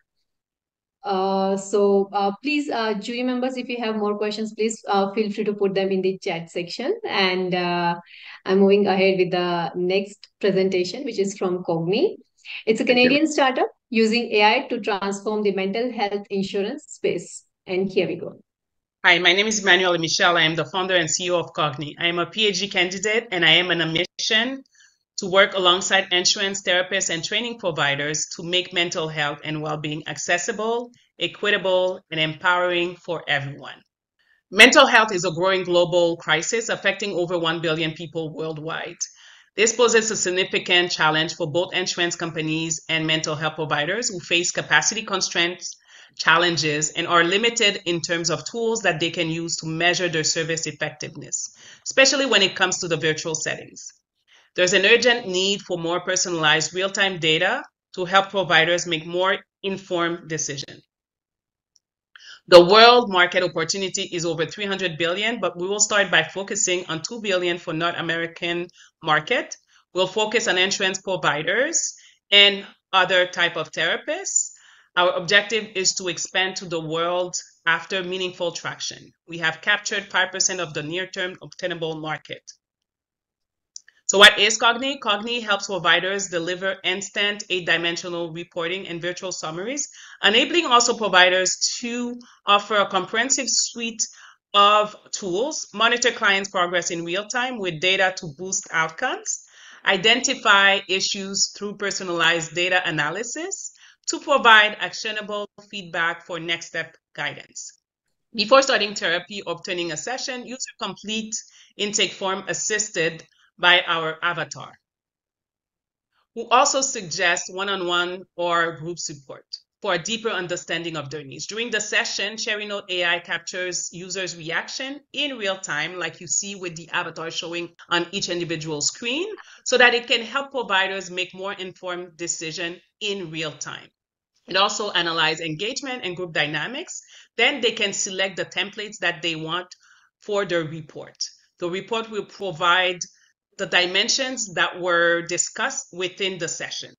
[SPEAKER 1] Please, jury members, if you have more questions, please feel free to put them in the chat section. And I'm moving ahead with the next presentation, which is from Cogni. It's a Canadian startup using AI to transform the mental health insurance space. And here we go.
[SPEAKER 17] Hi, my name is Emmanuel Michel. I am the founder and CEO of Cogni. I am a PhD candidate, and I am on a mission to work alongside insurance therapists and training providers to make mental health and well-being accessible, equitable, and empowering for everyone. Mental health is a growing global crisis affecting over 1 billion people worldwide. This poses a significant challenge for both insurance companies and mental health providers who face capacity constraints, challenges, and are limited in terms of tools that they can use to measure their service effectiveness, especially when it comes to the virtual settings. There's an urgent need for more personalized real-time data to help providers make more informed decisions. The world market opportunity is over 300 billion, but we will start by focusing on 2 billion for North American market. We'll focus on insurance providers and other type of therapists. Our objective is to expand to the world after meaningful traction. We have captured 5% of the near-term obtainable market. So what is Cogni? Cogni helps providers deliver instant 8-dimensional reporting and virtual summaries, enabling also providers to offer a comprehensive suite of tools, monitor clients' progress in real time with data to boost outcomes, identify issues through personalized data analysis to provide actionable feedback for next step guidance. Before starting therapy or obtaining a session, user complete intake form assisted by our avatar, who also suggests one-on-one or group support for a deeper understanding of their needs. During the session, SharingNote AI captures users' reaction in real time, like you see with the avatar showing on each individual screen, so that it can help providers make more informed decisions in real time. It also analyzes engagement and group dynamics. Then they can select the templates that they want for their report. The report will provide the dimensions that were discussed within the session.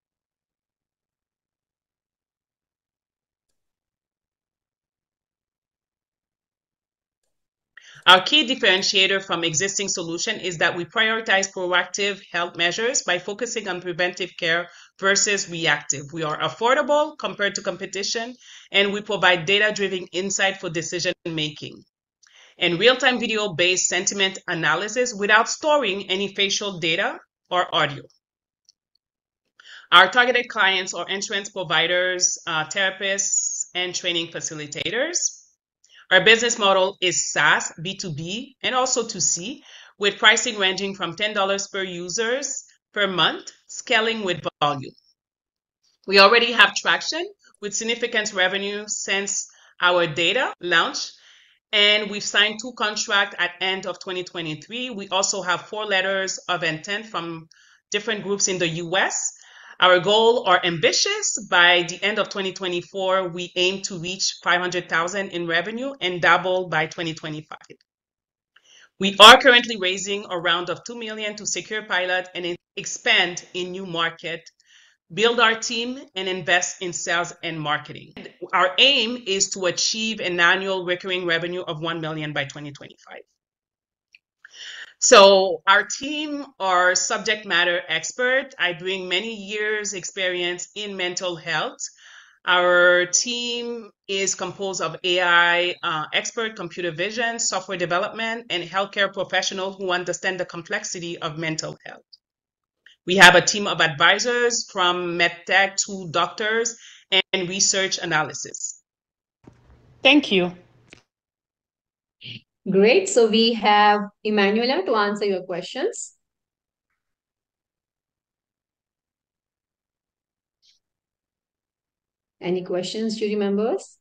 [SPEAKER 17] Our key differentiator from existing solution is that we prioritize proactive health measures by focusing on preventive care versus reactive. We are affordable compared to competition, and we provide data-driven insight for decision-making and real-time video-based sentiment analysis without storing any facial data or audio. Our targeted clients are insurance providers, therapists, and training facilitators. Our business model is SaaS, B2B, and also 2C, with pricing ranging from $10 per users per month, scaling with volume. We already have traction with significant revenue since our data launch, and we've signed 2 contracts at end of 2023. We also have 4 letters of intent from different groups in the US. Our goal are ambitious. By the end of 2024, we aim to reach 500,000 in revenue and double by 2025. We are currently raising a round of 2 million to secure pilot and expand in new market, build our team, and invest in sales and marketing. Our aim is to achieve an annual recurring revenue of 1 million by 2025. So our team are subject matter expert. I bring many years experience in mental health. Our team is composed of AI expert, computer vision, software development, and healthcare professionals who understand the complexity of mental health. We have a team of advisors from medtech to doctors and research analysis.
[SPEAKER 6] Thank you.
[SPEAKER 1] Great. So we have Emanuela to answer your questions. Any questions, jury members?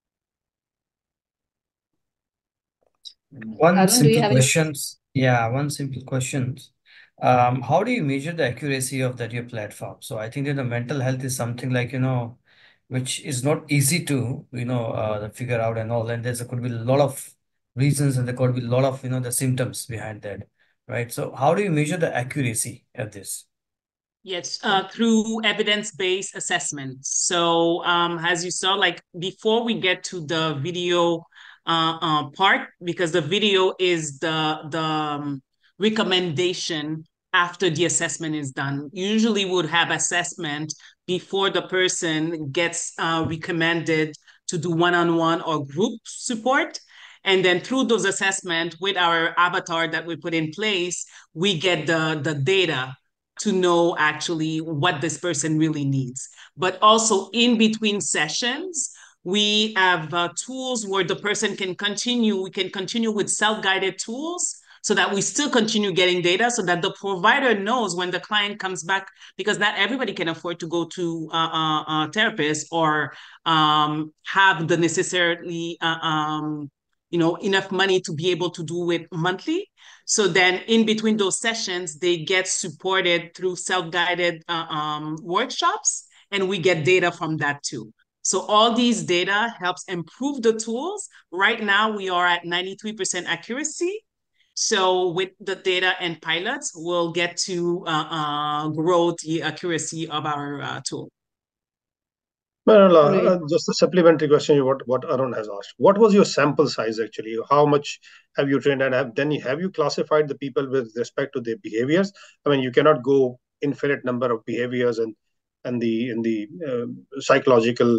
[SPEAKER 2] One simple question. Yeah, one simple question. How do you measure the accuracy of your platform? So I think that the mental health is something like, which is not easy to, figure out and all. And there could be a lot of reasons and there could be a lot of, the symptoms behind that, right? So how do you measure the accuracy of this?
[SPEAKER 6] Yes, through evidence-based assessments. So as you saw, like before we get to the video part, because the video is the recommendation after the assessment is done. Usually would have assessment before the person gets recommended to do one-on-one or group support. And then through those assessments with our avatar that we put in place, we get the data to know actually what this person really needs. But also in between sessions, we have tools where the person can continue, we can continue with self-guided tools so that we still continue getting data so that the provider knows when the client comes back, because not everybody can afford to go to a therapist or have the necessarily enough money to be able to do it monthly. So then in between those sessions, they get supported through self-guided workshops, and we get data from that too. So all these data helps improve the tools. Right now, we are at 93% accuracy. So with the data and pilots, we'll get to grow the accuracy of our tool.
[SPEAKER 7] Well, just a supplementary question, what Arun has asked. What was your sample size actually? How much have you trained, and have you classified the people with respect to their behaviors? I mean, you cannot go infinite number of behaviors and the psychological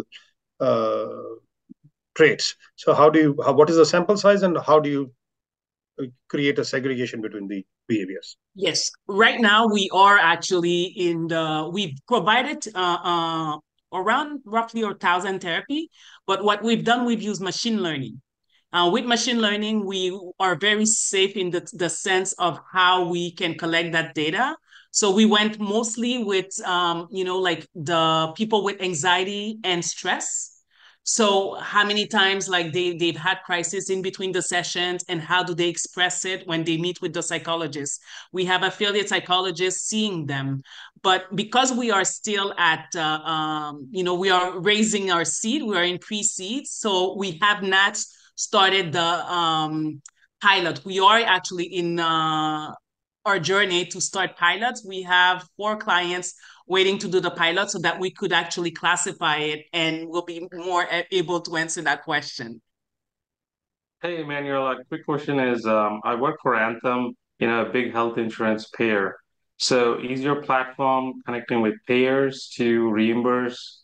[SPEAKER 7] traits. So what is the sample size, and how do you create a segregation between the behaviors?
[SPEAKER 6] Yes, right now we are actually we've provided around roughly 1,000 therapy, but what we've done, we've used machine learning. With machine learning, we are very safe in the sense of how we can collect that data. So we went mostly with, like the people with anxiety and stress. So how many times like they've had crisis in between the sessions, and how do they express it when they meet with the psychologist? We have affiliate psychologists seeing them. But because we are still at, we are raising our seed, we are in pre-seed, so we have not started the pilot. We are actually in our journey to start pilots. We have 4 clients waiting to do the pilot so that we could actually classify it, and we'll be more able to answer that question.
[SPEAKER 18] Hey, Emmanuel, a quick question is I work for Anthem, a big health insurance payer. So is your platform connecting with payers to reimburse,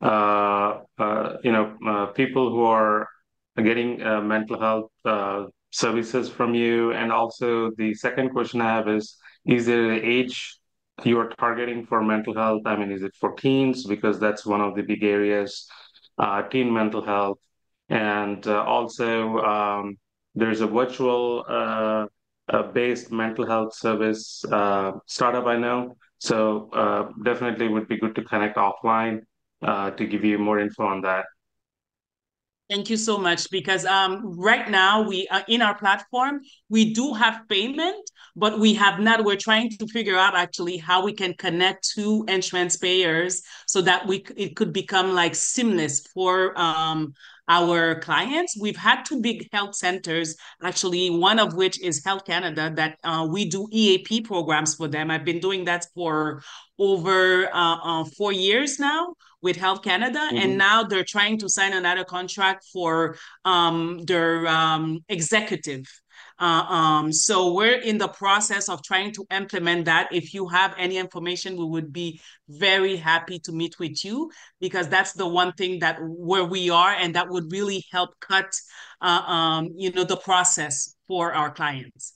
[SPEAKER 18] people who are getting mental health services from you? And also the second question I have is there an age you are targeting for mental health? I mean, is it for teens? Because that's one of the big areas, teen mental health. And also, there's a virtual based mental health service startup I know. So definitely would be good to connect offline to give you more info on that.
[SPEAKER 6] Thank you so much, because right now we are in our platform, we do have payment, but we're trying to figure out actually how we can connect to insurance payers so that it could become like seamless for our clients. We've had two big health centers, actually, one of which is Health Canada, that we do EAP programs for them. I've been doing that for over 4 years now with Health Canada, and now they're trying to sign another contract for their executive. So we're in the process of trying to implement that. If you have any information, we would be very happy to meet with you, because that's the one thing where we are, and that would really help cut the process for our clients.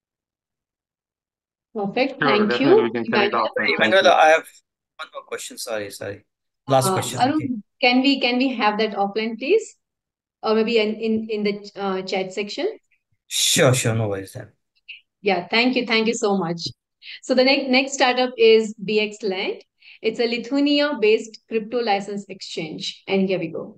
[SPEAKER 1] Perfect.
[SPEAKER 18] Sure,
[SPEAKER 1] Thank
[SPEAKER 18] definitely
[SPEAKER 1] you.
[SPEAKER 18] we can connect
[SPEAKER 1] Emmanuel.
[SPEAKER 18] offline. Thank
[SPEAKER 2] Manuela,
[SPEAKER 18] you.
[SPEAKER 2] I have one more question. Sorry. Last question. Okay.
[SPEAKER 1] Arun, can we have that offline, please? Or maybe in the chat section?
[SPEAKER 2] Sure, no worries then.
[SPEAKER 1] Yeah, thank you so much. So the next startup is BXLand. It's a Lithuania-based crypto license exchange. And here we go.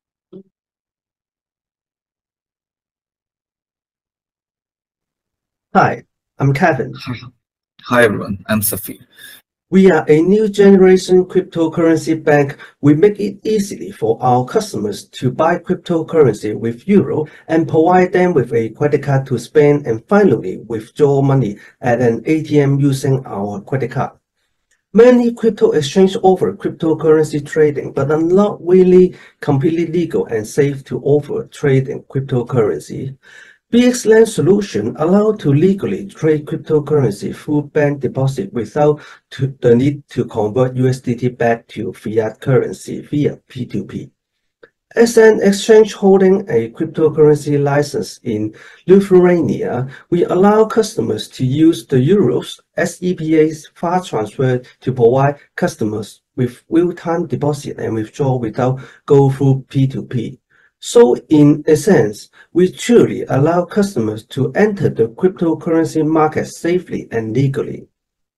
[SPEAKER 19] Hi, I'm Kevin.
[SPEAKER 23] Hi everyone, I'm Safi.
[SPEAKER 19] We are a new generation cryptocurrency bank. We make it easy for our customers to buy cryptocurrency with euro and provide them with a credit card to spend and finally withdraw money at an ATM using our credit card. Many crypto exchanges offer cryptocurrency trading, but are not really completely legal and safe to offer trading cryptocurrency. BXLand solution allow to legally trade cryptocurrency through bank deposit without the need to convert USDT back to fiat currency via P2P. As an exchange holding a cryptocurrency license in Lithuania, we allow customers to use the euros SEPA's fast transfer to provide customers with real-time deposit and withdrawal without go through P2P. So in a sense, we truly allow customers to enter the cryptocurrency market safely and legally.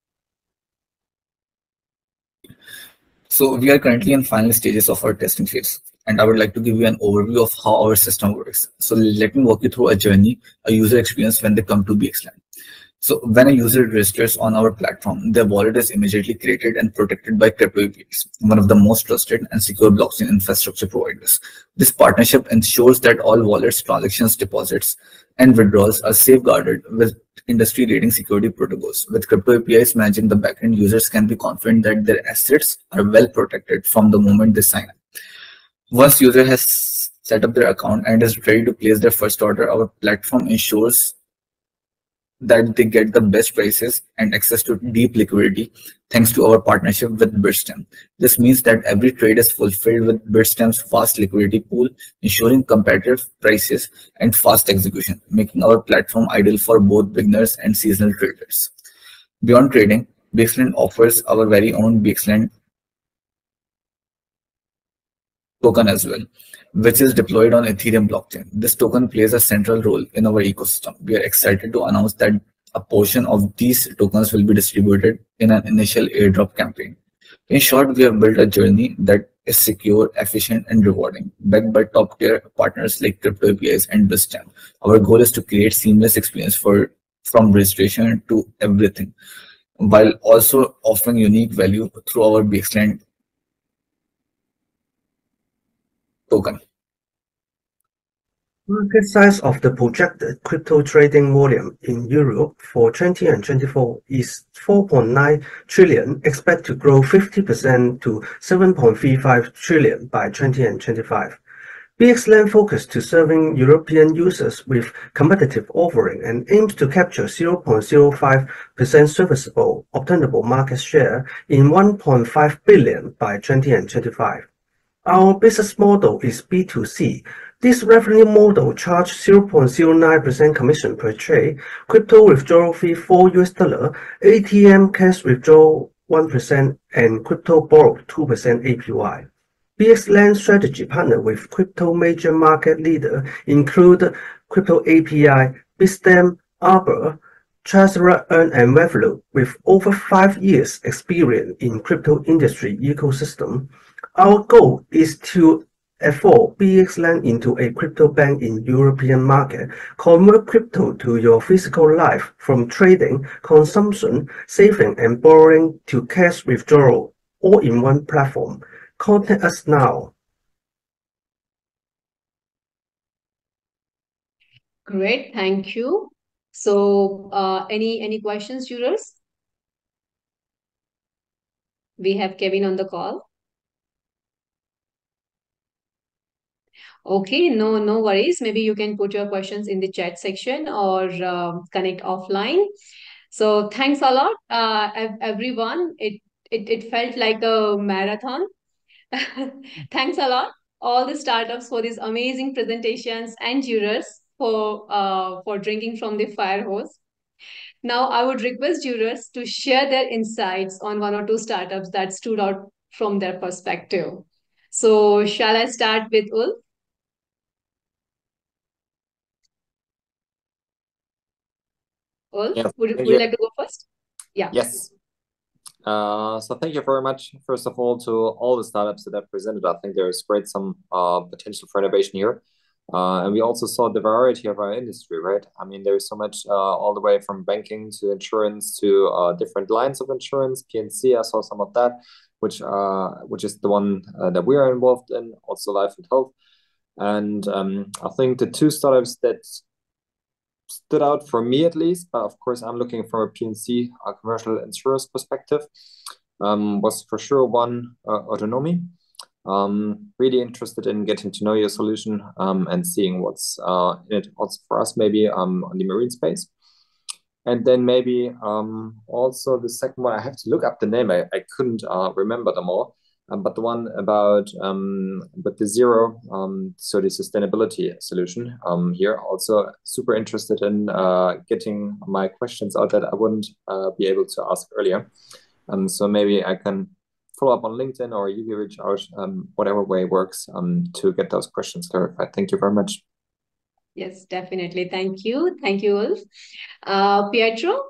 [SPEAKER 23] So we are currently in final stages of our testing phase, and I would like to give you an overview of how our system works. So let me walk you through a journey, a user experience when they come to BXLand. So when a user registers on our platform, their wallet is immediately created and protected by CryptoAPIs, one of the most trusted and secure blockchain infrastructure providers. This partnership ensures that all wallets, transactions, deposits, and withdrawals are safeguarded with industry-leading security protocols. With CryptoAPIs managing the backend, users can be confident that their assets are well protected from the moment they sign up. Once user has set up their account and is ready to place their first order, our platform ensures that they get the best prices and access to deep liquidity thanks to our partnership with Bitstamp. This means that every trade is fulfilled with Bitstamp's fast liquidity pool, ensuring competitive prices and fast execution, making our platform ideal for both beginners and seasonal traders. Beyond trading, BXLand offers our very own BXLand token as well, which is deployed on Ethereum blockchain. This token plays a central role in our ecosystem. We are excited to announce that a portion of these tokens will be distributed in an initial airdrop campaign. In short, we have built a journey that is secure, efficient, and rewarding, backed by top-tier partners like CryptoAPIs and Bitstamp. Our goal is to create seamless experience from registration to everything, while also offering unique value through our BXLand token.
[SPEAKER 19] Market size of the projected crypto trading volume in Europe for 2024 is 4.9 trillion, expect to grow 50% to 7.35 trillion by 2025. BXLand focused to serving European users with competitive offering and aims to capture 0.05% serviceable obtainable market share in 1.5 billion by 2025. Our business model is B2C. This revenue model charges 0.09% commission per trade, crypto withdrawal fee $4, ATM cash withdrawal 1%, and crypto borrow 2% APY. BXLand strategy partner with crypto major market leader include Crypto API, Bitstamp, Arbor, Trezor, Earn, and Revolut with over 5 years experience in crypto industry ecosystem. Our goal is to evolve BXLand into a crypto bank in European market, convert crypto to your physical life from trading, consumption, saving, and borrowing to cash withdrawal, all in one platform. Contact us now.
[SPEAKER 1] Great, thank you. So, any questions, jurors? We have Kevin on the call. Okay, no worries. Maybe you can put your questions in the chat section or connect offline. So thanks a lot, everyone. It felt like a marathon. Thanks a lot, all the startups, for these amazing presentations, and jurors for drinking from the fire hose. Now, I would request jurors to share their insights on one or two startups that stood out from their perspective. So, shall I start with Ulf? Ulf,
[SPEAKER 11] Yes,
[SPEAKER 1] would
[SPEAKER 11] thank
[SPEAKER 1] you
[SPEAKER 11] you.
[SPEAKER 1] like to go first? Yeah.
[SPEAKER 11] Yes. So thank you very much, first of all, to all the startups that have presented. I think there is some potential for innovation here. And we also saw the variety of our industry, right? I mean, there is so much all the way from banking to insurance to different lines of insurance, P&C. I saw some of that, which is the one that we are involved in, also life and health. And I think the two startups that stood out for me, at least, but of course I'm looking from a P&C commercial insurance perspective, was for sure one, Autonomy. Really interested in getting to know your solution and seeing what's in it also for us, maybe on the marine space. And then maybe also the second one, I have to look up the name. I couldn't remember them all. But the one about with the zero, so the sustainability solution here, also super interested in getting my questions out that I wouldn't be able to ask earlier. So maybe I can follow up on LinkedIn, or you can reach out, whatever way works, to get those questions clarified. Thank you very much.
[SPEAKER 1] Yes, definitely. Thank you. Thank you, Ulf. Pietro?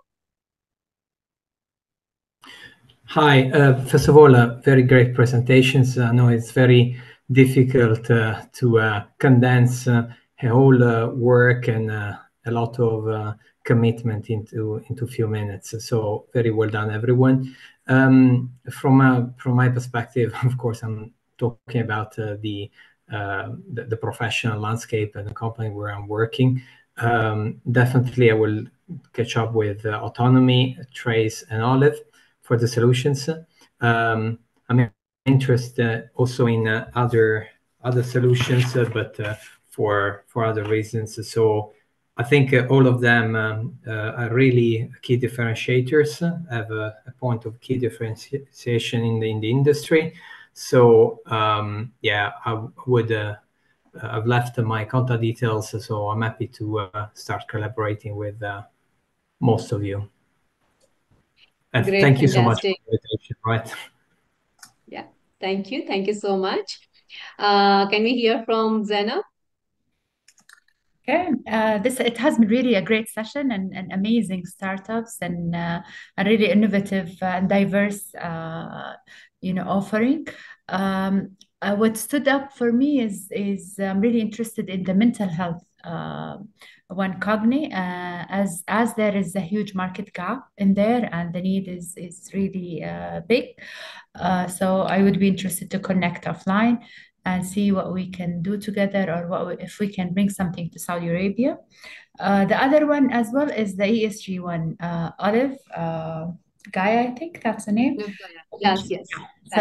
[SPEAKER 5] Hi. First of all, very great presentations. I know it's very difficult to condense a whole work and a lot of commitment into a few minutes. So very well done, everyone. From my perspective, of course, I'm talking about the professional landscape and the company where I'm working. Definitely, I will catch up with Autonomy, Trace, and Olive for the solutions. I'm interested also in other solutions, but for other reasons. So I think all of them are really key differentiators, have a point of key differentiation in the industry. So yeah, I've left my contact details, so I'm happy to start collaborating with most of you. And
[SPEAKER 1] great,
[SPEAKER 5] thank you so much for
[SPEAKER 1] fantastic.
[SPEAKER 5] the invitation. Right.
[SPEAKER 1] Yeah, thank you. Thank you so much. Can we hear from Zena?
[SPEAKER 20] Okay, it has been really a great session and amazing startups and a really innovative and diverse, offering. What stood up for me is I'm really interested in the mental health one, Cogni, as there is a huge market gap in there and the need is really big. So I would be interested to connect offline and see what we can do together, or if we can bring something to Saudi Arabia. The other one as well is the ESG one, Olive. Gaia, I think that's the name.
[SPEAKER 1] Yes, yes.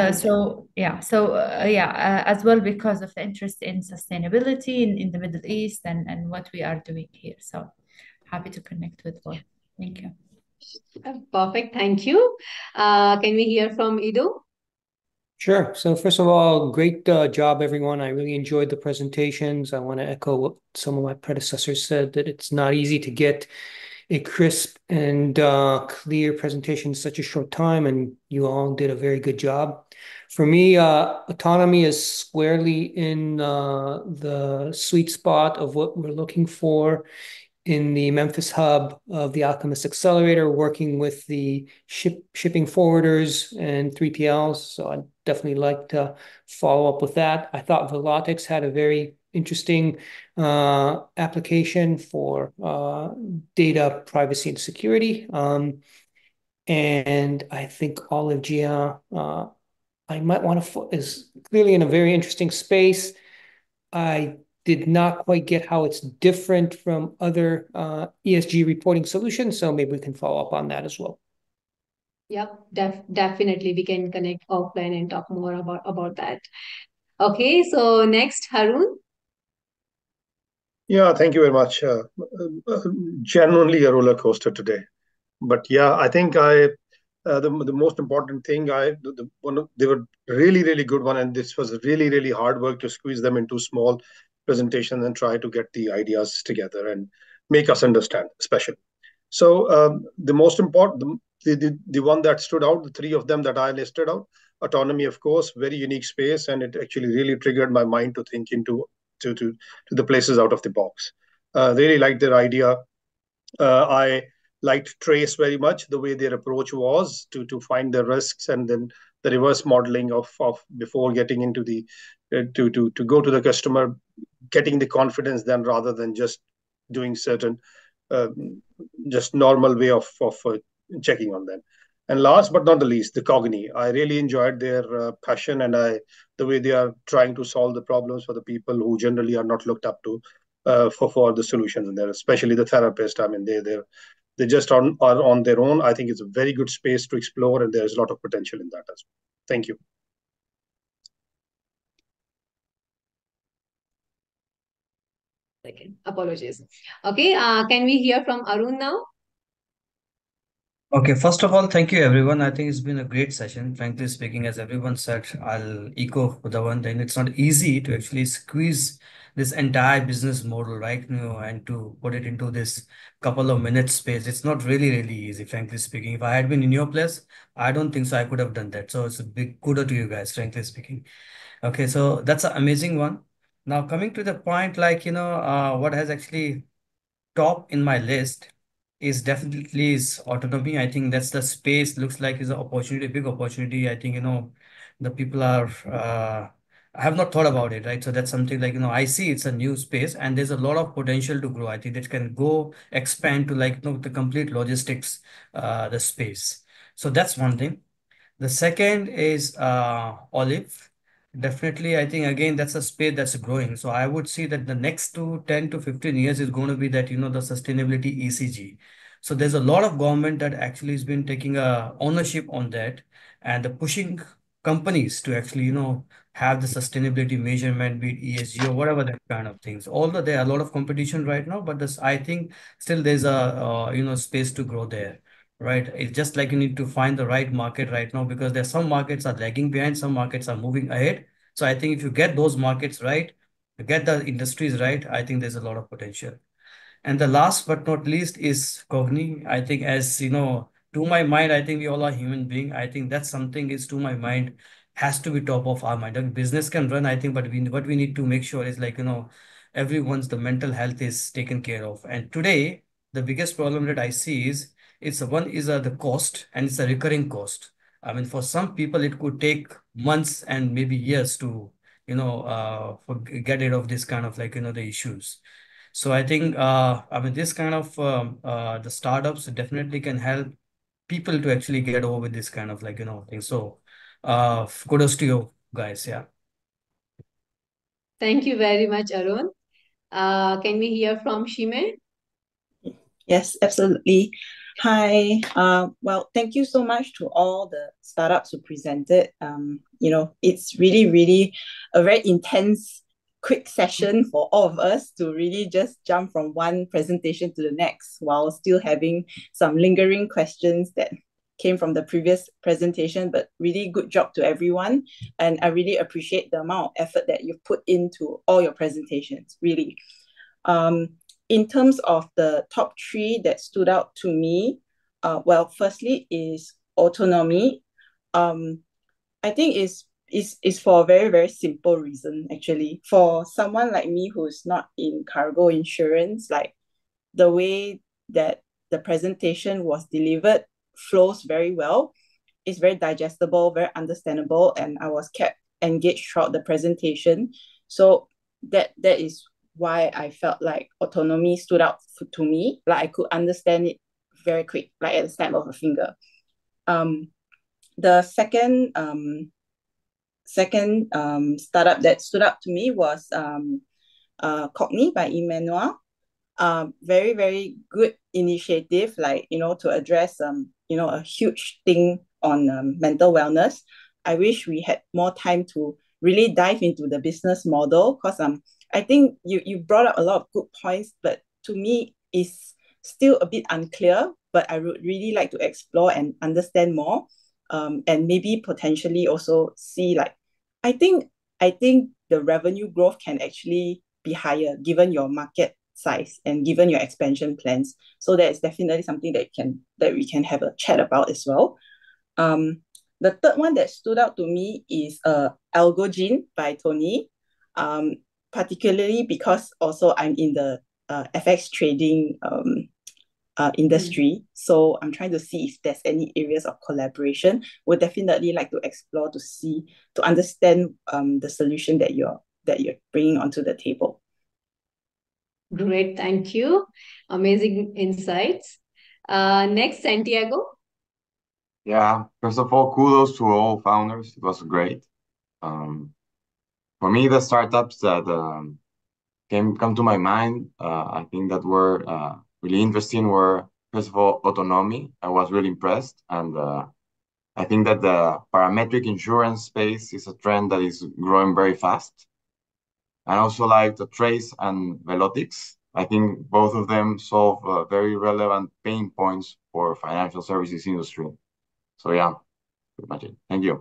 [SPEAKER 20] As well because of the interest in sustainability in the Middle East and what we are doing here. So happy to connect with both. Thank you.
[SPEAKER 1] Perfect. Thank you. Can we hear from Ido?
[SPEAKER 4] Sure. So first of all, great job, everyone. I really enjoyed the presentations. I want to echo what some of my predecessors said, that it's not easy to get a crisp and clear presentation in such a short time, and you all did a very good job. For me, autonomy is squarely in the sweet spot of what we're looking for in the Memphis hub of the Alchemist Accelerator, working with the shipping forwarders and 3PLs. So I'd definitely like to follow up with that. I thought Velotix had a very interesting application for data privacy and security. And I think Olive Gia, I might want to, is clearly in a very interesting space. I did not quite get how it's different from other ESG reporting solutions. So maybe we can follow up on that as well.
[SPEAKER 1] Yep, definitely. We can connect offline and talk more about that. Okay, so next, Harun.
[SPEAKER 7] Yeah, thank you very much. Genuinely a roller coaster today. But yeah, I think the most important thing, they were really, really good one. And this was really, really hard work to squeeze them into small presentations and try to get the ideas together and make us understand, especially. So the most important, the one that stood out, the three of them that I listed out, autonomy, of course, very unique space, and it actually really triggered my mind to think into to the places out of the box. Really liked their idea. I liked Trace very much, the way their approach was to find the risks and then the reverse modeling of before getting into the to go to the customer, getting the confidence then rather than just doing certain just normal way of checking on them. And last but not the least, the Cogni. I really enjoyed their passion and the way they are trying to solve the problems for the people who generally are not looked up to for the solutions in there, especially the therapist. I mean, they just are on their own. I think it's a very good space to explore, and there's a lot of potential in that as well. Thank you.
[SPEAKER 1] Apologies. Okay, can we hear from Arun now?
[SPEAKER 2] Okay, first of all, thank you everyone. I think it's been a great session. Frankly speaking, as everyone said, I'll echo the one thing. It's not easy to actually squeeze this entire business model, right? And to put it into this couple of minutes space. It's not really, really easy, frankly speaking. If I had been in your place, I don't think so I could have done that. So it's a big kudos to you guys, frankly speaking. Okay, so that's an amazing one. Now coming to the point, what has actually top in my list is definitely is autonomy. I think that's the space looks like is an opportunity, big opportunity. I think, the people are, I have not thought about it, right? So that's something like, I see it's a new space and there's a lot of potential to grow. I think it can go expand to the complete logistics, the space. So that's one thing. The second is Olive. Definitely, I think again that's a space that's growing. So I would see that the next 10 to 15 years is going to be that the sustainability ECG. So there's a lot of government that actually has been taking ownership on that and pushing companies to actually have the sustainability measurement, be it ESG or whatever that kind of things. Although there are a lot of competition right now, but I think still there's a space to grow there. Right. It's just like you need to find the right market right now because there's some markets are lagging behind, some markets are moving ahead. So I think if you get those markets right, you get the industries right, I think there's a lot of potential. And the last but not least is Cogni. I think to my mind, I think we all are human being. I think that's something is to my mind has to be top of our mind. Like business can run, I think, but what we need to make sure is everyone's the mental health is taken care of. And today, the biggest problem that I see is the cost and it's a recurring cost. I mean, for some people, it could take months and maybe years to, get rid of this kind of the issues. So I think, this kind of the startups definitely can help people to actually get over with this kind of thing. So kudos to you guys. Yeah.
[SPEAKER 1] Thank you very much, Arun. Can we hear from Shime?
[SPEAKER 8] Yes, absolutely. Hi. Well, thank you so much to all the startups who presented. It's really a very intense, quick session for all of us to really just jump from one presentation to the next while still having some lingering questions that came from the previous presentation, but really good job to everyone. And I really appreciate the amount of effort that you've put into all your presentations, really. In terms of the top three that stood out to me, well, firstly is autonomy. I think is for a very simple reason, actually. For someone like me who's not in cargo insurance, like the way that the presentation was delivered flows very well. It's very digestible, very understandable, and I was kept engaged throughout the presentation. So that is why I felt like autonomy stood out to me. Like I could understand it very quick, like at the snap of a finger. The second startup that stood out to me was Cogni by Emmanuel. Very good initiative, like, to address a huge thing on mental wellness. I wish we had more time to really dive into the business model, because I think you brought up a lot of good points, but to me it's still a bit unclear. But I would really like to explore and understand more, and maybe potentially also see, like, I think the revenue growth can actually be higher given your market size and given your expansion plans. So that is definitely something that we can have a chat about as well. The third one that stood out to me is AlgoGene by Tony, particularly because also I'm in the FX trading industry. So I'm trying to see if there's any areas of collaboration. Would definitely like to explore to understand the solution that you're bringing onto the table.
[SPEAKER 1] Great, thank you. Amazing insights. Next, Santiago.
[SPEAKER 9] Yeah, first of all, kudos to all founders. It was great. For me, the startups that come to my mind, I think that were really interesting were, first of all, autonomy. I was really impressed. And I think that the parametric insurance space is a trend that is growing very fast. And also like the Trace and Velotics. I think both of them solve very relevant pain points for financial services industry. So yeah, pretty much it. Thank you.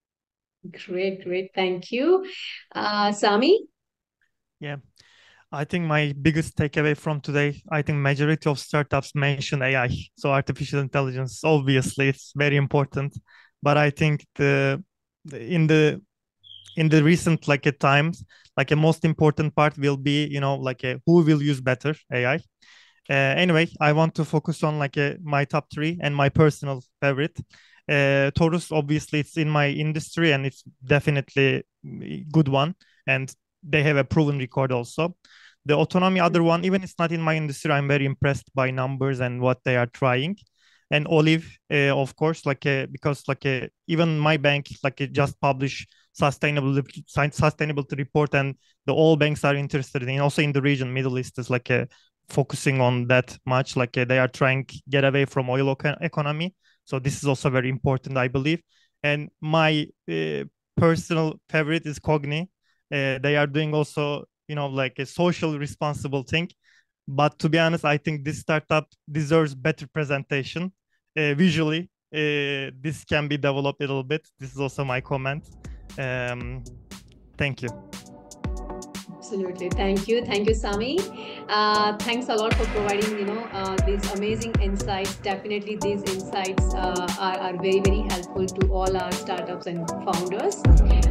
[SPEAKER 1] Great. Thank you. Sami?
[SPEAKER 10] Yeah. I think my biggest takeaway from today, I think majority of startups mention AI. So artificial intelligence, obviously it's very important. But I think in the recent times, a most important part will be, who will use better AI. Anyway, I want to focus on my top three and my personal favorite. Taurus, obviously it's in my industry and it's definitely a good one. And they have a proven record also. The autonomy, other one, even it's not in my industry, I'm very impressed by numbers and what they are trying. And Olive, of course, because even my bank just published sustainability report, and all banks are interested in, also in the region, Middle East is focusing on that much, they are trying to get away from oil economy. So this is also very important, I believe. And my personal favorite is Cogni. They are doing also, a social responsible thing. But to be honest, I think this startup deserves better presentation. Visually, this can be developed a little bit. This is also my comment. Thank you.
[SPEAKER 1] Absolutely. Thank you, Sami. Thanks a lot for providing, these amazing insights. Definitely these insights are very helpful to all our startups and founders.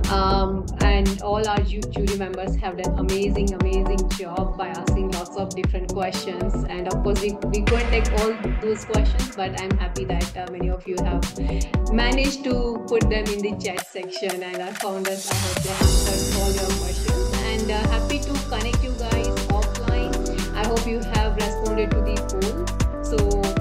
[SPEAKER 1] And all our jury members have done amazing job by asking lots of different questions. And of course, we couldn't take all those questions, but I'm happy that many of you have managed to put them in the chat section. And our founders, I hope they answered all your questions. And happy to connect you guys offline. I hope you have responded to the poll. So